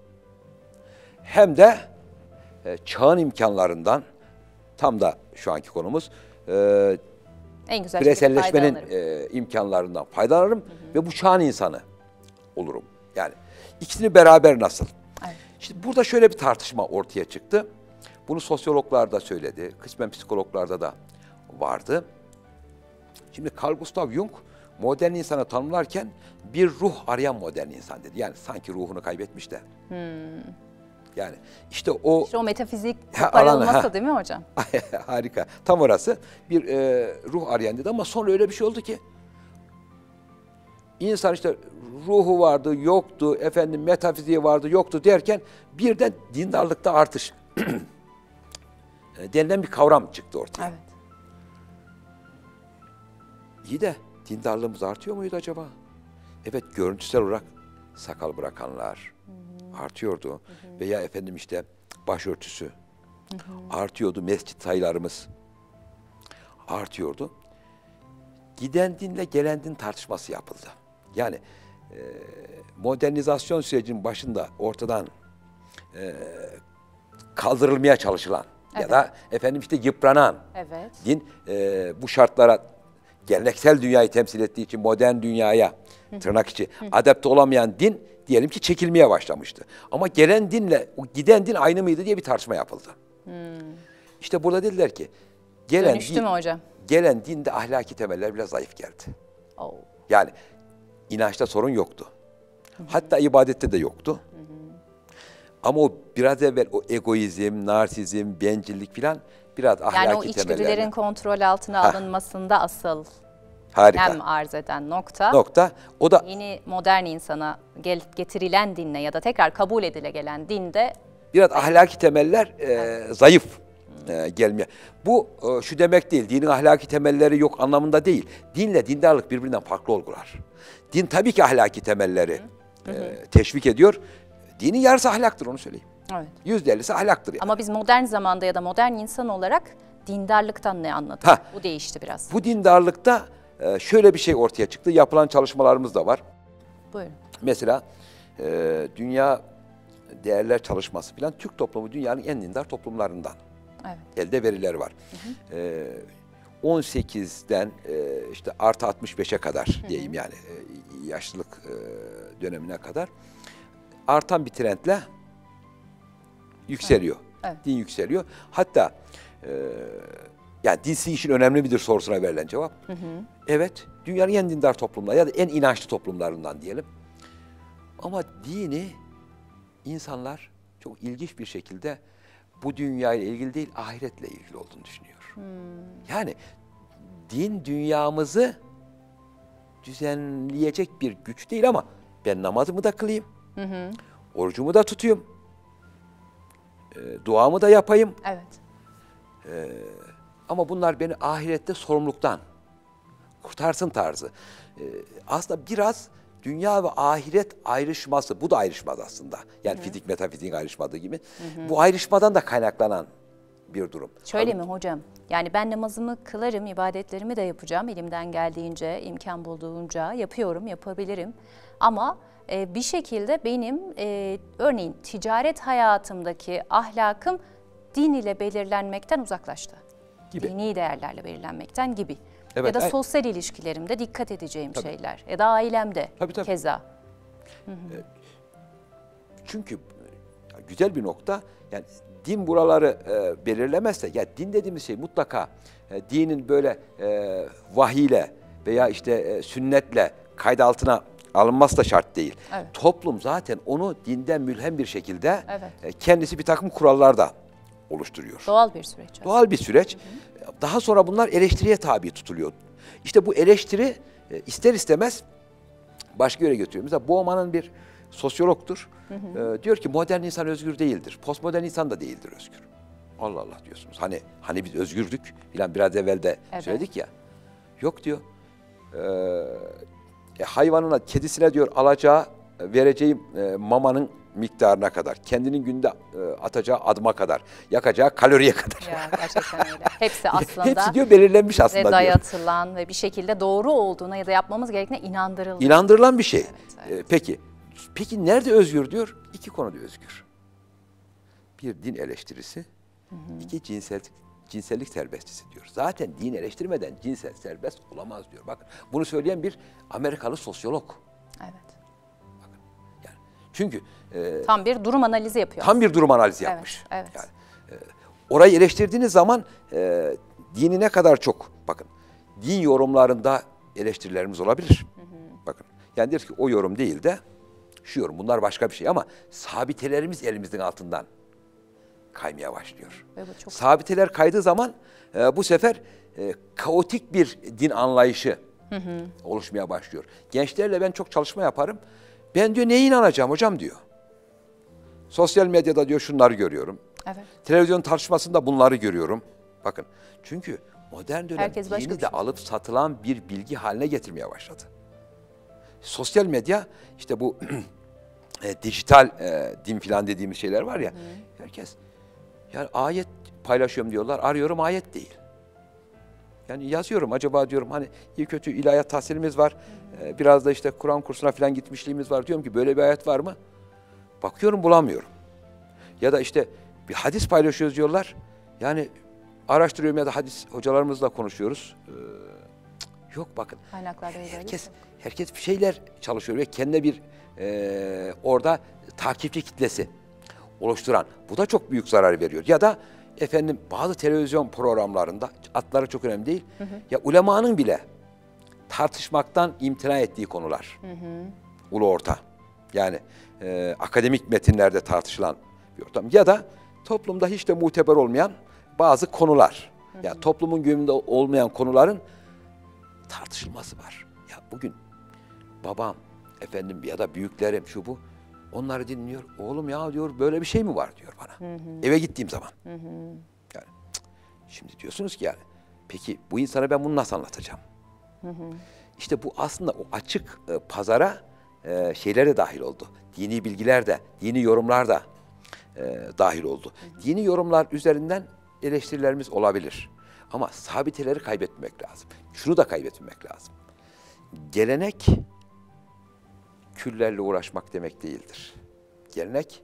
hem de e, çağın imkanlarından, tam da şu anki konumuz, e, en güzel bireyselleşmenin e, imkanlarından faydalanırım hı hı. ve bu çağın insanı olurum. Yani ikisini beraber nasıl? Evet. Şimdi burada şöyle bir tartışma ortaya çıktı. Bunu sosyologlar da söyledi, kısmen psikologlarda da vardı. Şimdi Carl Gustav Jung modern insanı tanımlarken bir ruh arayan modern insan dedi. Yani sanki ruhunu kaybetmiş de. Hmm. Yani işte o... İşte o metafizik aranması değil mi hocam? Harika. Tam orası. Bir e, ruh arayan dedi ama sonra öyle bir şey oldu ki insan işte ruhu vardı, yoktu, efendim metafiziği vardı, yoktu derken birden dindarlıkta artış denilen bir kavram çıktı ortaya. Evet. İyi de dindarlığımız artıyor muydu acaba? Evet, görüntüsel olarak sakal bırakanlar hı hı. artıyordu. Hı hı. Veya efendim işte başörtüsü hı hı. artıyordu. Mescit sayılarımız artıyordu. Giden dinle gelen din tartışması yapıldı. Yani e, modernizasyon sürecinin başında ortadan e, kaldırılmaya çalışılan evet. ya da efendim işte yıpranan evet. din e, bu şartlara geleneksel dünyayı temsil ettiği için modern dünyaya tırnak içi adapte olamayan din diyelim ki çekilmeye başlamıştı. Ama gelen dinle o giden din aynı mıydı diye bir tartışma yapıldı. Hmm. İşte burada dediler ki gelen Dönüştü din, mü hocam? Gelen dinde ahlaki temeller biraz zayıf geldi. Oh. Yani inançta sorun yoktu. Hı hı. Hatta ibadette de yoktu. Hı hı. Ama o biraz evvel o egoizm, narsizm, bencillik filan biraz ahlaki temellerle. Yani o içgüdülerin kontrol altına ha. alınmasında asıl Harika. önem arz eden nokta. Nokta. O da yeni modern insana gel, getirilen dinle ya da tekrar kabul edile gelen dinde biraz ahlaki temeller e, evet. zayıf e, gelmiyor. Bu e, şu demek değil, dinin ahlaki temelleri yok anlamında değil. Dinle dindarlık birbirinden farklı olgular. Din tabii ki ahlaki temelleri hı hı. E, teşvik ediyor. Dinin yarısı ahlaktır, onu söyleyeyim. Evet. Yüzde ellisi ahlaktır yani. Ama biz modern zamanda ya da modern insan olarak dindarlıktan ne anladık? Ha, bu değişti biraz. Bu dindarlıkta e, şöyle bir şey ortaya çıktı. Yapılan çalışmalarımız da var. Buyurun. Mesela e, dünya değerler çalışması falan Türk toplumu dünyanın en dindar toplumlarından. Evet. Elde veriler var. Hı hı. E, on sekizden e, işte artı altmış beşe kadar hı hı. diyeyim yani e, yaşlılık e, dönemine kadar artan bir trendle yükseliyor. Evet. Evet. Din yükseliyor. Hatta e, yani din sizin için önemli midir sorusuna verilen cevap. Hı hı. Evet, dünyanın en dindar toplumları ya da en inançlı toplumlarından diyelim. Ama dini insanlar çok ilginç bir şekilde bu dünyayla ilgili değil, ahiretle ilgili olduğunu düşünüyor. Hmm. Yani din dünyamızı düzenleyecek bir güç değil ama ben namazımı da kılayım, hı hı. orucumu da tutayım, e, duamı da yapayım. Evet. E, ama bunlar beni ahirette sorumluluktan kurtarsın tarzı. E, aslında biraz dünya ve ahiret ayrışması, bu da ayrışmaz aslında. Yani hı hı. fizik, metafizik ayrışmadığı gibi. Hı hı. Bu ayrışmadan da kaynaklanan bir durum. Şöyle Tabii. mi hocam? Yani ben namazımı kılarım, ibadetlerimi de yapacağım. Elimden geldiğince, imkan bulduğunca yapıyorum, yapabilirim. Ama e, bir şekilde benim e, örneğin ticaret hayatımdaki ahlakım din ile belirlenmekten uzaklaştı. Gibi. Dini değerlerle belirlenmekten gibi. Evet, ya da sosyal ilişkilerimde dikkat edeceğim tabii. şeyler. Ya da ailemde tabii, tabii. keza. Hı hı. Çünkü güzel bir nokta. Yani din buraları e, belirlemezse, ya din dediğimiz şey mutlaka e, dinin böyle e, vahiyle veya işte e, sünnetle kayıt altına alınması da şart değil. Evet. Toplum zaten onu dinden mülhem bir şekilde evet. e, kendisi bir takım kurallar da oluşturuyor. Doğal bir süreç. Aslında. Doğal bir süreç. Hı hı. Daha sonra bunlar eleştiriye tabi tutuluyor. İşte bu eleştiri e, ister istemez başka yere götürüyor. Mesela Bauman'ın bir sosyologtur. Hı hı. E, diyor ki modern insan özgür değildir. Postmodern insan da değildir özgür. Allah Allah diyorsunuz. Hani hani biz özgürdük filan biraz evvel de evet. söyledik ya. Yok diyor. E, hayvanına, kedisine diyor alacağı, vereceği e, mamanın miktarına kadar, kendinin günde e, atacağı adıma kadar, yakacağı kaloriye kadar. Ya, gerçekten öyle. Hepsi aslında hepsi diyor belirlenmiş aslında ve dayatılan diyor. Ve bir şekilde doğru olduğuna ya da yapmamız gerektiğine inandırılan. İnandırılan bir şey. Evet, evet. E, peki, peki nerede özgür diyor? İki konuda özgür. Bir din eleştirisi, hı hı. iki cinsellik, cinsellik serbestisi diyor. Zaten din eleştirmeden cinsel serbest olamaz diyor. Bakın bunu söyleyen bir Amerikalı sosyolog. Evet. Çünkü e, tam bir durum analizi yapıyor. Tam bir durum analizi yapmış. Evet, evet. Yani, e, orayı eleştirdiğiniz zaman e, dini ne kadar çok, bakın din yorumlarında eleştirilerimiz olabilir. Hı hı. Bakın yani diyor ki o yorum değil de şu yorum, bunlar başka bir şey ama sabitelerimiz elimizin altından kaymaya başlıyor. Çok... Sabiteler kaydığı zaman e, bu sefer e, kaotik bir din anlayışı hı hı. oluşmaya başlıyor. Gençlerle ben çok çalışma yaparım. Ben diyor neye inanacağım hocam diyor. Sosyal medyada diyor şunları görüyorum. Evet. Televizyon tartışmasında bunları görüyorum. Bakın çünkü modern dönem herkes dini de şey. alıp satılan bir bilgi haline getirmeye başladı. Sosyal medya işte bu e, dijital e, din filan dediğimiz şeyler var ya. Hı. Herkes yani ayet paylaşıyorum diyorlar. Arıyorum ayet değil. Yani yazıyorum acaba diyorum hani iyi kötü ilahiyat tahsilimiz var. Ee, biraz da işte Kur'an kursuna falan gitmişliğimiz var. Diyorum ki böyle bir ayet var mı? Bakıyorum bulamıyorum. Ya da işte bir hadis paylaşıyoruz diyorlar. Yani araştırıyorum ya da hadis hocalarımızla konuşuyoruz. Ee, yok bakın. Herkes, herkes bir şeyler çalışıyor ve kendine bir e, orada takipçi kitlesi oluşturan. Bu da çok büyük zarar veriyor. Ya da efendim bazı televizyon programlarında adları çok önemli değil. Hı hı. Ya ulemanın bile tartışmaktan imtina ettiği konular. Hı hı. Ulu orta. Yani e, akademik metinlerde tartışılan bir ortam. Ya da toplumda hiç de muteber olmayan bazı konular. Hı hı. Ya toplumun gündeminde olmayan konuların tartışılması var. Ya bugün babam, efendim ya da büyüklerim şu bu onları dinliyor. Oğlum ya diyor böyle bir şey mi var diyor bana. Hı hı. Eve gittiğim zaman. Hı hı. Yani cık, şimdi diyorsunuz ki yani peki bu insana ben bunu nasıl anlatacağım? Hı hı. İşte bu aslında o açık e, pazara e, şeyler de dahil oldu. Dini bilgiler de, dini yorumlar da e, dahil oldu. Hı hı. Dini yorumlar üzerinden eleştirilerimiz olabilir. Ama sabiteleri kaybetmemek lazım. Şunu da kaybetmemek lazım. Gelenek küllerle uğraşmak demek değildir. Gelenek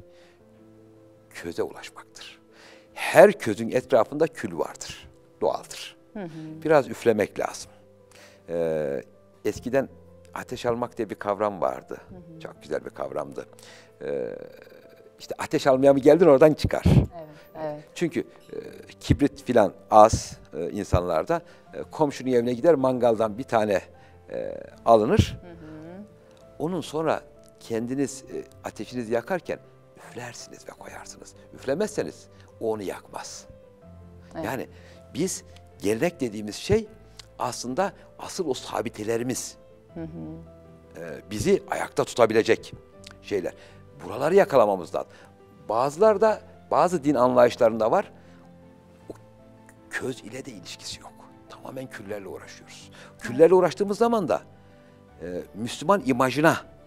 köze ulaşmaktır. Her közün etrafında kül vardır. Doğaldır. Hı hı. Biraz üflemek lazım. Ee, eskiden ateş almak diye bir kavram vardı. Hı hı. Çok güzel bir kavramdı. Ee, işte ateş almaya mı geldin oradan çıkar. Evet, evet. Çünkü e, kibrit filan az e, insanlarda. E, komşunun evine gider mangaldan bir tane e, alınır. Hı hı. Onun sonra kendiniz e, ateşinizi yakarken üflersiniz ve koyarsınız. Üflemezseniz o onu yakmaz. Evet. Yani biz gelenek dediğimiz şey aslında asıl o sabitelerimiz. Hı hı. E, bizi ayakta tutabilecek şeyler. Buraları yakalamamız lazım. Bazıları da bazı din anlayışlarında var. O köz ile de ilişkisi yok. Tamamen küllerle uğraşıyoruz. Küllerle uğraştığımız zaman da e, Müslüman imajına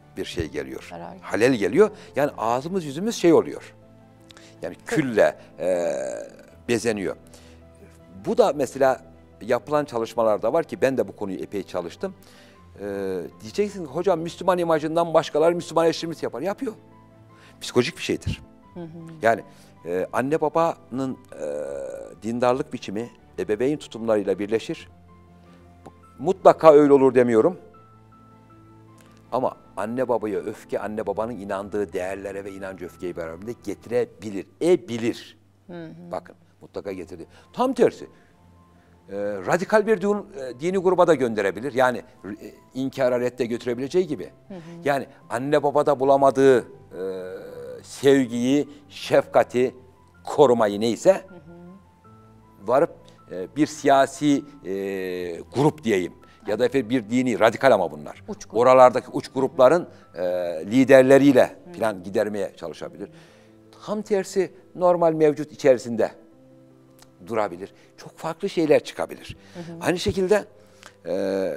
bir şey geliyor. Zarar. Halel geliyor. Yani ağzımız yüzümüz şey oluyor. Yani külle e, bezeniyor. Bu da mesela yapılan çalışmalarda var ki ben de bu konuyu epey çalıştım. Ee, diyeceksin ki hocam Müslüman imajından başkaları Müslüman eleştirmesi yapar. Yapıyor. Psikolojik bir şeydir. Hı hı. Yani e, anne babanın e, dindarlık biçimi ebeveyn tutumlarıyla birleşir. Mutlaka öyle olur demiyorum. Ama anne babaya öfke, anne babanın inandığı değerlere ve inancı öfkeyi beraberinde getirebilir. E bilir. Hı hı. Bakın mutlaka getirdi. Tam tersi. E, radikal bir din, e, dini gruba da gönderebilir. Yani e, inkara redde götürebileceği gibi. Hı hı. Yani anne babada bulamadığı e, sevgiyi, şefkati, korumayı neyse hı hı. varıp e, bir siyasi e, grup diyeyim. Ya da bir dini, radikal ama bunlar. Uç Oralardaki uç grupların e, liderleriyle falan gidermeye çalışabilir. Tam tersi normal mevcut içerisinde durabilir. Çok farklı şeyler çıkabilir. Hı hı. Aynı şekilde e,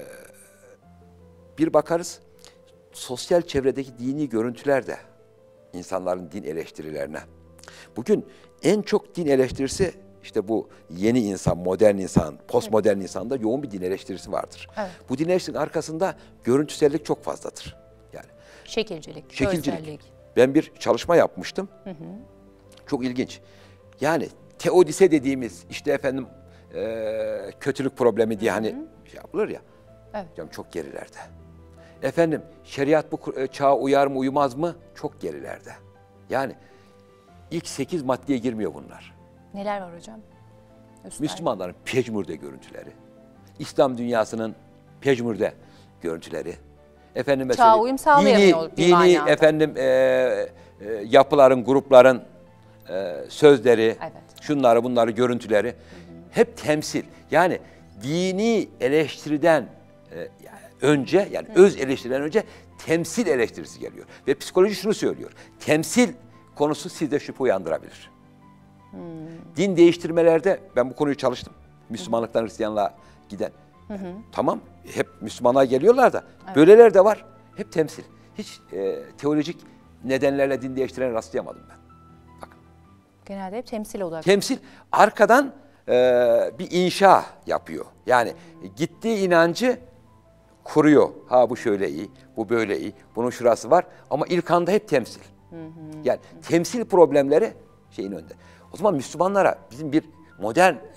bir bakarız sosyal çevredeki dini görüntüler de insanların din eleştirilerine. Bugün en çok din eleştirisi İşte bu yeni insan, modern insan, postmodern evet. insanda yoğun bir din eleştirisi vardır. Evet. Bu din eleştirisinin arkasında görüntüsellik çok fazladır. Yani şekilcilik, şekilcilik. Görsellik. Ben bir çalışma yapmıştım. Hı hı. Çok ilginç. Yani teodise dediğimiz işte efendim e, kötülük problemi diye hı hı. hani şey yapılır ya. Evet. Hocam çok gerilerde. Efendim şeriat bu çağa uyar mı uyumaz mı? Çok gerilerde. Yani ilk sekiz maddeye girmiyor bunlar. Neler var hocam? Göster. Müslümanların pejmürde görüntüleri, İslam dünyasının pejmürde görüntüleri, efendim mesela çağa uyum sağlayamıyor dini, dini efendim e, e, yapıların, grupların e, sözleri, evet. şunları bunları görüntüleri, hı hı. hep temsil. Yani dini eleştiriden e, yani önce, yani hı. öz eleştiriden önce temsil eleştirisi geliyor. Ve psikoloji şunu söylüyor, temsil konusu sizde şüphe uyandırabilir. Hmm. Din değiştirmelerde ben bu konuyu çalıştım. Müslümanlıktan Hristiyanlığa giden. Hı hı. Tamam, hep Müslümanlığa geliyorlar da evet. böyleler de var. Hep temsil. Hiç e, teolojik nedenlerle din değiştiren rastlayamadım ben. Bakın. Genelde hep temsil olarak. Temsil arkadan e, bir inşa yapıyor. Yani hmm. gittiği inancı kuruyor. Ha bu şöyle iyi, bu böyle iyi, bunun şurası var. Ama ilk anda hep temsil. Hı hı. Yani hı. temsil problemleri şeyin önünde. O zaman Müslümanlara bizim bir modernlik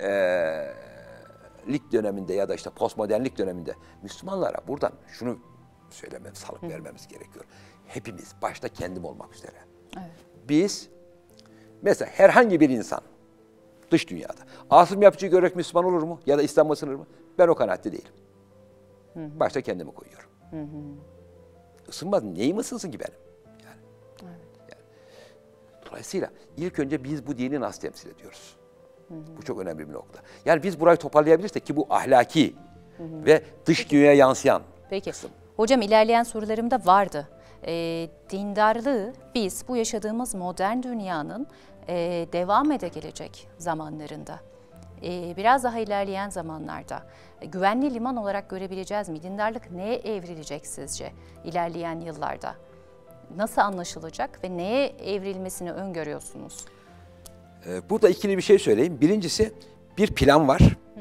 e, döneminde ya da işte postmodernlik döneminde Müslümanlara buradan şunu söylememiz, salık Hı. vermemiz gerekiyor. Hepimiz, başta kendim olmak üzere. Evet. Biz mesela herhangi bir insan dış dünyada asım yapıcı görerek Müslüman olur mu? Ya da İslam'a sınır mı? Ben o kanaatte değilim. Hı hı. Başta kendimi koyuyorum. Hı hı. Isınmadın, neyim ısınsın ki benim? Yani, evet. yani. Dolayısıyla ilk önce biz bu dini nasıl temsil ediyoruz? Hı hı. Bu çok önemli bir nokta. Yani biz burayı toparlayabilirsek ki bu ahlaki hı hı. ve dış Peki. dünyaya yansıyan Peki. kısım. Hocam ilerleyen sorularımda vardı. E, dindarlığı biz bu yaşadığımız modern dünyanın e, devam ede gelecek zamanlarında, e, biraz daha ilerleyen zamanlarda e, güvenli liman olarak görebileceğiz mi? Dindarlık neye evrilecek sizce ilerleyen yıllarda? Nasıl anlaşılacak ve neye evrilmesini öngörüyorsunuz? Burada ikili bir şey söyleyeyim. Birincisi bir plan var. Hı hı.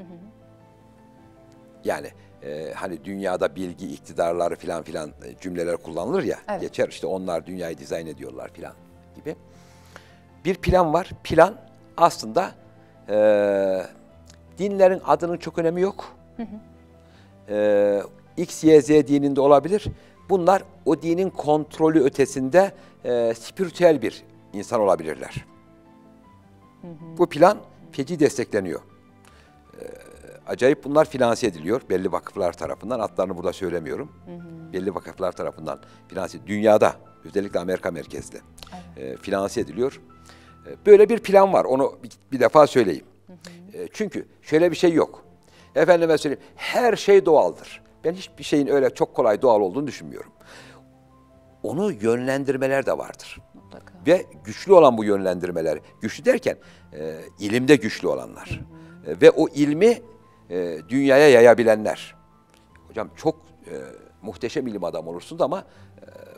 Yani e, hani dünyada bilgi iktidarları filan filan cümleler kullanılır ya. Evet. Geçer işte onlar dünyayı dizayn ediyorlar filan gibi. Bir plan var. Plan aslında e, dinlerin adının çok önemi yok. Hı hı. E, X, Y, Z dininde olabilir. Bunlar o dinin kontrolü ötesinde e, spiritüel bir insan olabilirler. Hı hı. Bu plan feci destekleniyor. Ee, acayip bunlar finanse ediliyor belli vakıflar tarafından. Adlarını burada söylemiyorum. Hı hı. Belli vakıflar tarafından finanse dünyada, özellikle Amerika merkezli evet. e, finanse ediliyor. E, böyle bir plan var. Onu bir, bir defa söyleyeyim. Hı hı. E, çünkü şöyle bir şey yok. Efendime söyleyeyim, her şey doğaldır. Ben hiçbir şeyin öyle çok kolay doğal olduğunu düşünmüyorum. Onu yönlendirmeler de vardır. Mutlaka. Ve güçlü olan bu yönlendirmeler, güçlü derken e, ilimde güçlü olanlar hı hı. E, ve o ilmi e, dünyaya yayabilenler. Hocam çok e, muhteşem ilim adamı olursunuz ama e,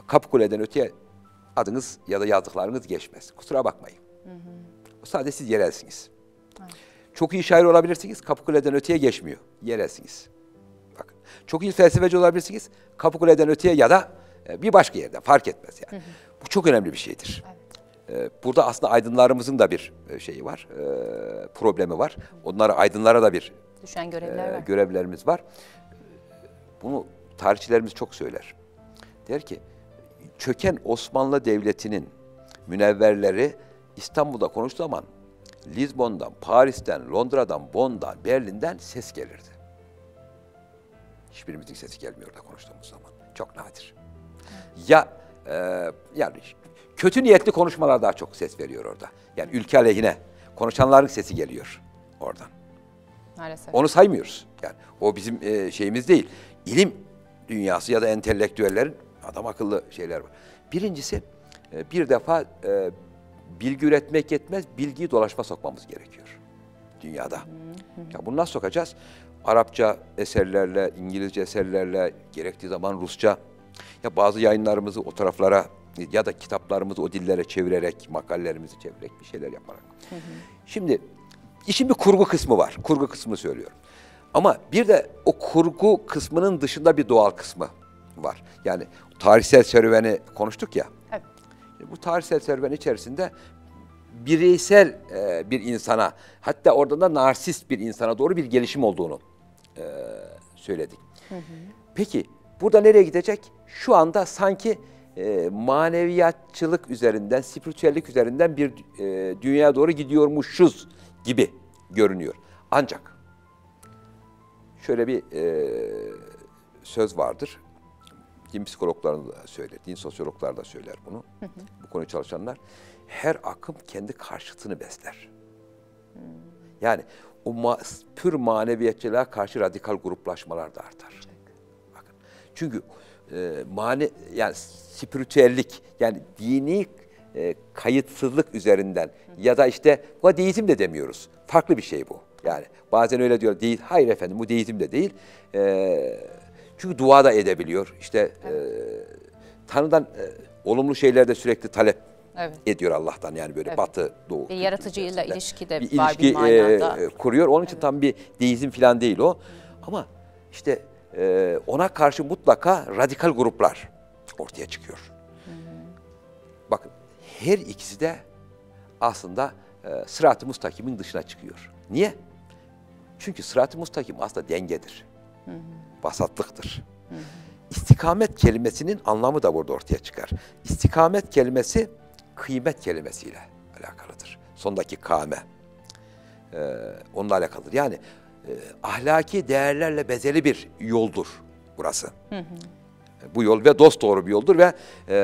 Kapıkule'den öteye adınız ya da yazdıklarınız geçmez. Kusura bakmayın. Hı hı. Sadece siz yerelsiniz. Hı. Çok iyi şair olabilirsiniz, Kapıkule'den öteye geçmiyor. Yerelsiniz. Bakın. Çok iyi felsefeci olabilirsiniz, Kapıkule'den öteye ya da bir başka yerde fark etmez yani. Hı hı. Bu çok önemli bir şeydir. Evet. Burada aslında aydınlarımızın da bir şeyi var, problemi var. Onlara, aydınlara da bir düşen görevler var. görevlerimiz var. Bunu tarihçilerimiz çok söyler. Der ki, çöken Osmanlı Devleti'nin münevverleri İstanbul'da konuştuğu zaman Lizbon'dan, Paris'ten, Londra'dan, Bonn'dan, Berlin'den ses gelirdi. Hiçbirimizin sesi gelmiyor da konuştuğumuz zaman. Çok nadir. Ya e, yani kötü niyetli konuşmalar daha çok ses veriyor orada. Yani ülke aleyhine konuşanların sesi geliyor oradan. Maalesef. Onu saymıyoruz. Yani o bizim e, şeyimiz değil. İlim dünyası ya da entelektüellerin adam akıllı şeyler var. Birincisi e, bir defa e, bilgi üretmek yetmez, bilgiyi dolaşma sokmamız gerekiyor dünyada. Hı hı. Ya bunu nasıl sokacağız? Arapça eserlerle, İngilizce eserlerle, gerektiği zaman Rusça. Ya bazı yayınlarımızı o taraflara ya da kitaplarımızı o dillere çevirerek, makalelerimizi çevirerek bir şeyler yaparak. Hı hı. Şimdi işin bir kurgu kısmı var. Kurgu kısmını söylüyorum. Ama bir de o kurgu kısmının dışında bir doğal kısmı var. Yani tarihsel serüveni konuştuk ya. Evet. Bu tarihsel serüven içerisinde bireysel e, bir insana, hatta oradan da narsist bir insana doğru bir gelişim olduğunu e, söyledik. Hı hı. Peki burada nereye gidecek? Şu anda sanki e, maneviyatçılık üzerinden, spiritüellik üzerinden bir e, dünyaya doğru gidiyormuşuz gibi görünüyor. Ancak şöyle bir e, söz vardır. Din psikologları da söyler, din sosyologları da söyler bunu. Hı hı. Bu konuyu çalışanlar. Her akım kendi karşıtını besler. Hmm. Yani o ma pür maneviyatçılığa karşı radikal gruplaşmalar da artar. Bakın. Çünkü e, mane yani spiritüellik, yani dini e, kayıtsızlık üzerinden hı. ya da işte bu deizm de demiyoruz. Farklı bir şey bu. Yani bazen öyle diyor, değil. Hayır efendim, bu deizm de değil. E, çünkü dua da edebiliyor. İşte evet. e, Tanrı'dan e, olumlu şeyler de sürekli talep evet. ediyor Allah'tan, yani böyle evet. Batı, Doğu. Bir yaratıcıyla ilişki de bir var ilişki, bir manada. E, kuruyor. Onun için evet. tam bir deizm falan değil o. Hı. Ama işte e, ona karşı mutlaka radikal gruplar ortaya çıkıyor. Hı hı. Bakın her ikisi de aslında e, sırat-ı mustakimin dışına çıkıyor. Niye? Çünkü sırat-ı mustakim aslında dengedir. Hı hı. Vasatlıktır. Hı hı. İstikamet kelimesinin anlamı da burada ortaya çıkar. İstikamet kelimesi kıymet kelimesiyle alakalıdır. Sondaki kâme. Ee, onunla alakalıdır. Yani e, ahlaki değerlerle bezeli bir yoldur burası. Hı hı. Bu yol ve dosdoğru bir yoldur ve e,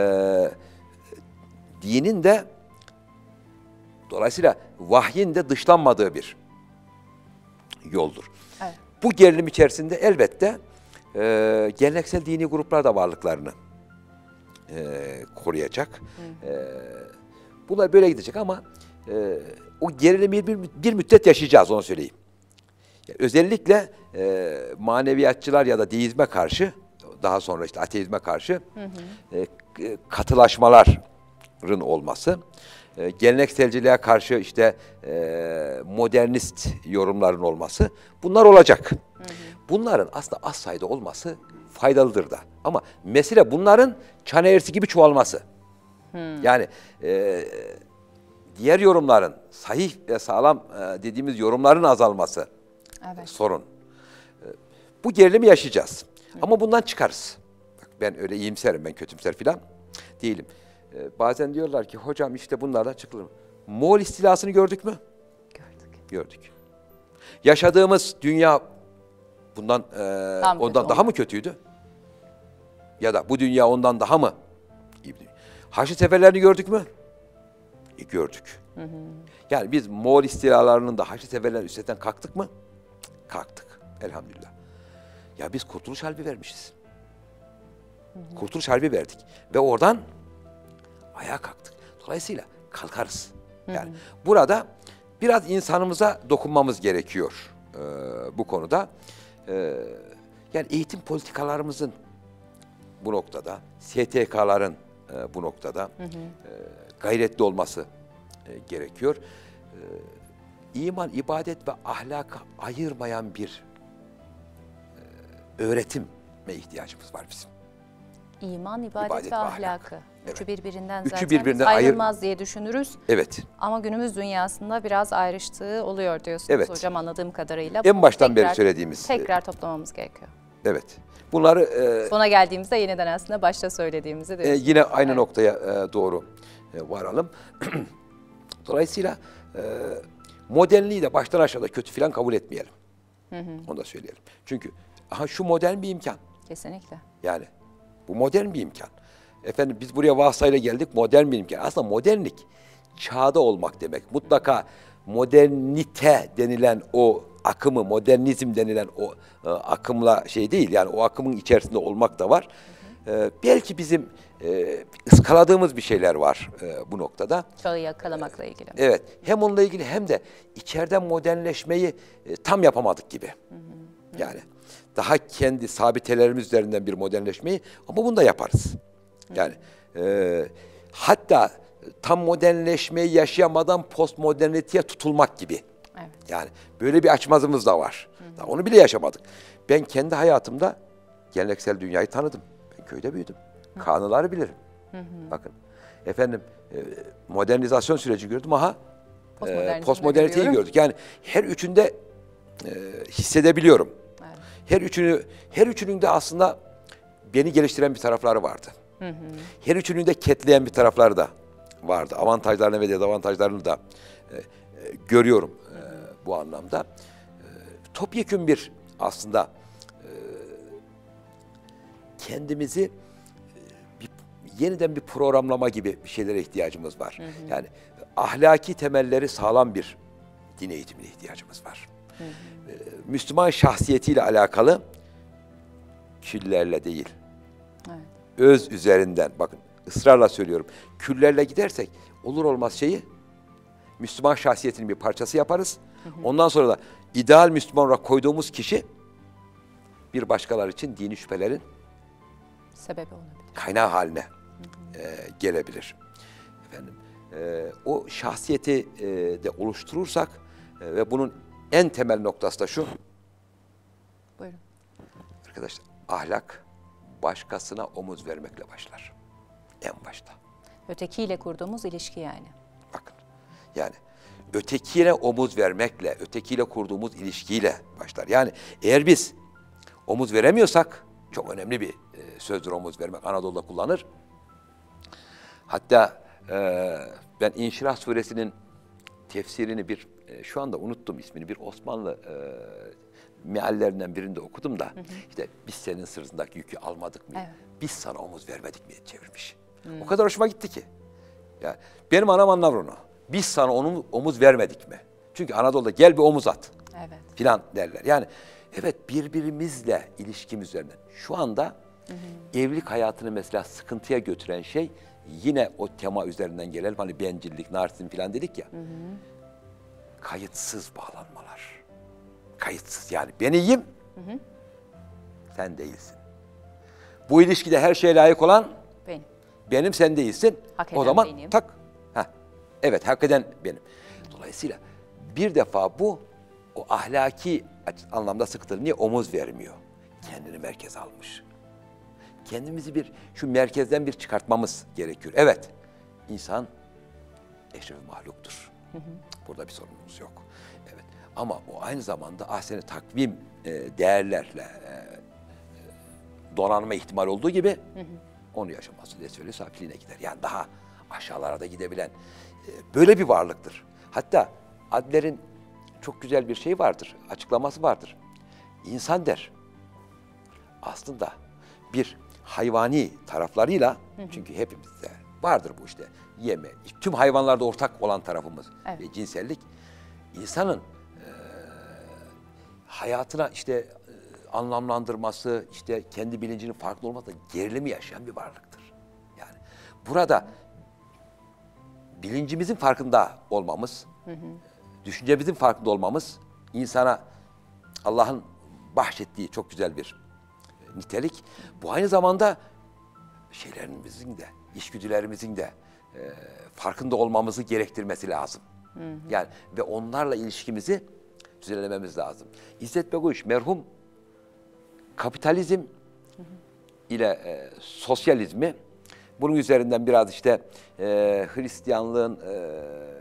dinin de dolayısıyla vahyin de dışlanmadığı bir yoldur. Evet. Bu gerilim içerisinde elbette e, geleneksel dini gruplar da varlıklarını e, koruyacak. Hı hı. E, bunlar böyle gidecek ama e, o gerilimi bir, bir müddet yaşayacağız, onu söyleyeyim. Yani özellikle e, maneviyatçılar ya da deizme karşı, daha sonra işte ateizme karşı hı hı. E, katılaşmaların olması, e, gelenekselciliğe karşı işte e, modernist yorumların olması, bunlar olacak. Hı hı. Bunların aslında az sayıda olması faydalıdır da. Ama mesele bunların çan eğrisi gibi çoğalması. Hı. Yani e, diğer yorumların, sahih ve sağlam e, dediğimiz yorumların azalması evet. sorun. E, bu gerilimi yaşayacağız. Hı. Ama bundan çıkarız. Bak, ben öyle iyimserim, ben kötümser falan değilim. E, bazen diyorlar ki hocam işte bunlardan çıkılır mı? Moğol istilasını gördük mü? Gördük. Gördük. Yaşadığımız dünya bundan e, ondan daha mı kötüydü? Ya da bu dünya ondan daha mı iyi? Haçlı seferlerini gördük mü? E, gördük. Hı hı. Yani biz Moğol istilalarının da Haçlı seferlerinin üstesinden kalktık mı? Kalktık. Elhamdülillah. Ya biz Kurtuluş Harbi vermişiz. Hı hı. Kurtuluş Harbi verdik. Ve oradan ayağa kalktık. Dolayısıyla kalkarız. Yani hı hı. burada biraz insanımıza dokunmamız gerekiyor e, bu konuda. E, yani eğitim politikalarımızın bu noktada, S T K'ların e, bu noktada hı hı. E, gayretli olması e, gerekiyor. E, iman, ibadet ve ahlaka ayırmayan bir e, öğretime ihtiyacımız var bizim. İman, ibadet, ibadet ve, ve ahlakı. Ahlak. Üçü evet. birbirinden Üçü zaten birbirinden ayrılmaz ayır... diye düşünürüz. Evet. Ama günümüz dünyasında biraz ayrıştığı oluyor diyorsunuz evet. hocam anladığım kadarıyla. En baştan tekrar, beri söylediğimiz. Tekrar toplamamız gerekiyor. Evet. Bunları... E, Sona geldiğimizde yeniden aslında başta söylediğimizi de... E, yine aynı evet. noktaya e, doğru e, varalım. Dolayısıyla e, modernliği de baştan aşağıda kötü falan kabul etmeyelim. Hı hı. Onu da söyleyelim. Çünkü aha şu modern bir imkan. Kesinlikle. Yani bu modern bir imkan. Efendim biz buraya vasıtayla geldik, modern bir imkan. Aslında modernlik çağda olmak demek. Mutlaka modernite denilen o akımı, modernizm denilen o e, akımla şey değil. Yani o akımın içerisinde olmak da var. Hı hı. E, belki bizim e, ıskaladığımız bir şeyler var e, bu noktada. Çağı yakalamakla ilgili. Evet. Hem onunla ilgili hem de içeriden modernleşmeyi e, tam yapamadık gibi. Hı hı. Yani daha kendi sabitelerimiz üzerinden bir modernleşmeyi ama bunu da yaparız. Yani e, hatta tam modernleşmeyi yaşayamadan postmoderniteye tutulmak gibi. Evet. Yani böyle bir açmazımız da var. Hı hı. Daha onu bile yaşamadık. Ben kendi hayatımda geleneksel dünyayı tanıdım. Ben köyde büyüdüm. Hı. Kanunları bilirim. Hı hı. Bakın efendim e, modernizasyon süreci gördüm. Aha e, postmoderniteyi gördük. Yani her üçünde e, hissedebiliyorum. Evet. Her üçünü her üçünün de aslında beni geliştiren bir tarafları vardı. Hı hı. Her üçünün de ketleyen bir tarafları da vardı. Avantajlarını ve dezavantajlarını da e, e, görüyorum e, bu anlamda. E, topyekün bir aslında e, kendimizi e, bir, yeniden bir programlama gibi bir şeylere ihtiyacımız var. Hı hı. Yani ahlaki temelleri sağlam bir din eğitimine ihtiyacımız var. Hı hı. E, Müslüman şahsiyetiyle alakalı küllerle değil. Evet. Öz üzerinden, bakın ısrarla söylüyorum, küllerle gidersek olur olmaz şeyi Müslüman şahsiyetinin bir parçası yaparız. Hı hı. Ondan sonra da ideal Müslüman olarak koyduğumuz kişi bir başkaları için dini şüphelerin sebebi olabilir. Kaynağı haline hı hı. E, gelebilir. Efendim, e, o şahsiyeti e, de oluşturursak e, ve bunun en temel noktası da şu. Buyurun. Arkadaşlar, ahlak başkasına omuz vermekle başlar. En başta. Ötekiyle kurduğumuz ilişki yani. Bakın, yani ötekiyle omuz vermekle, ötekiyle kurduğumuz ilişkiyle başlar. Yani eğer biz omuz veremiyorsak, çok önemli bir e, sözdür omuz vermek, Anadolu'da kullanır. Hatta e, ben İnşirah Suresinin tefsirini bir, e, şu anda unuttum ismini, bir Osmanlı e, meallerinden birinde okudum da, hı hı. işte biz senin sırtındaki yükü almadık mı? Evet. Biz sana omuz vermedik mi? Çevirmiş. Hı. O kadar hoşuma gitti ki. Yani benim anam anlar onu. Biz sana onu omuz vermedik mi? Çünkü Anadolu'da gel bir omuz at. Evet. Filan derler. Yani evet, birbirimizle ilişkimiz üzerinden. Şu anda hı hı. evlilik hayatını mesela sıkıntıya götüren şey yine o tema üzerinden gelelim. Hani bencillik, narsizm filan dedik ya. Hı hı. Kayıtsız bağlanmalar. Kayıtsız yani. Ben iyiyim, hı hı. sen değilsin. Bu ilişkide her şeye layık olan benim, benim sen değilsin. Hak eden o zaman benim. Tak. Heh. Evet, hak eden benim. Dolayısıyla bir defa bu o ahlaki anlamda sıkıntılı. Niye? Omuz vermiyor. Kendini merkeze almış. Kendimizi bir şu merkezden bir çıkartmamız gerekiyor. Evet, insan eşref mahluktur. Hı hı. Burada bir sorunumuz yok. Evet. Ama o aynı zamanda ahsen-i takvim e, değerlerle e, donanma ihtimali olduğu gibi hı hı. onu yaşaması lesveli safiliğine gider. Yani daha aşağılara da gidebilen e, böyle bir varlıktır. Hatta Adler'in çok güzel bir şey vardır, açıklaması vardır. İnsan der, aslında bir hayvani taraflarıyla, hı hı. çünkü hepimizde vardır bu işte yeme, tüm hayvanlarda ortak olan tarafımız evet. ve cinsellik, insanın e, hayatına işte e, anlamlandırması, işte kendi bilincinin farklı olması, gerilimi yaşayan bir varlıktır. Yani burada bilincimizin farkında olmamız, hı hı. düşüncemizin farkında olmamız insana Allah'ın bahşettiği çok güzel bir nitelik. Bu aynı zamanda şeylerimizin de, içgüdülerimizin de e, farkında olmamızı gerektirmesi lazım. Hı hı. Yani ve onlarla ilişkimizi düzenlememiz lazım. İzzet Begoviç merhum kapitalizm hı hı. ile e, sosyalizmi, bunun üzerinden biraz işte e, Hristiyanlığın e,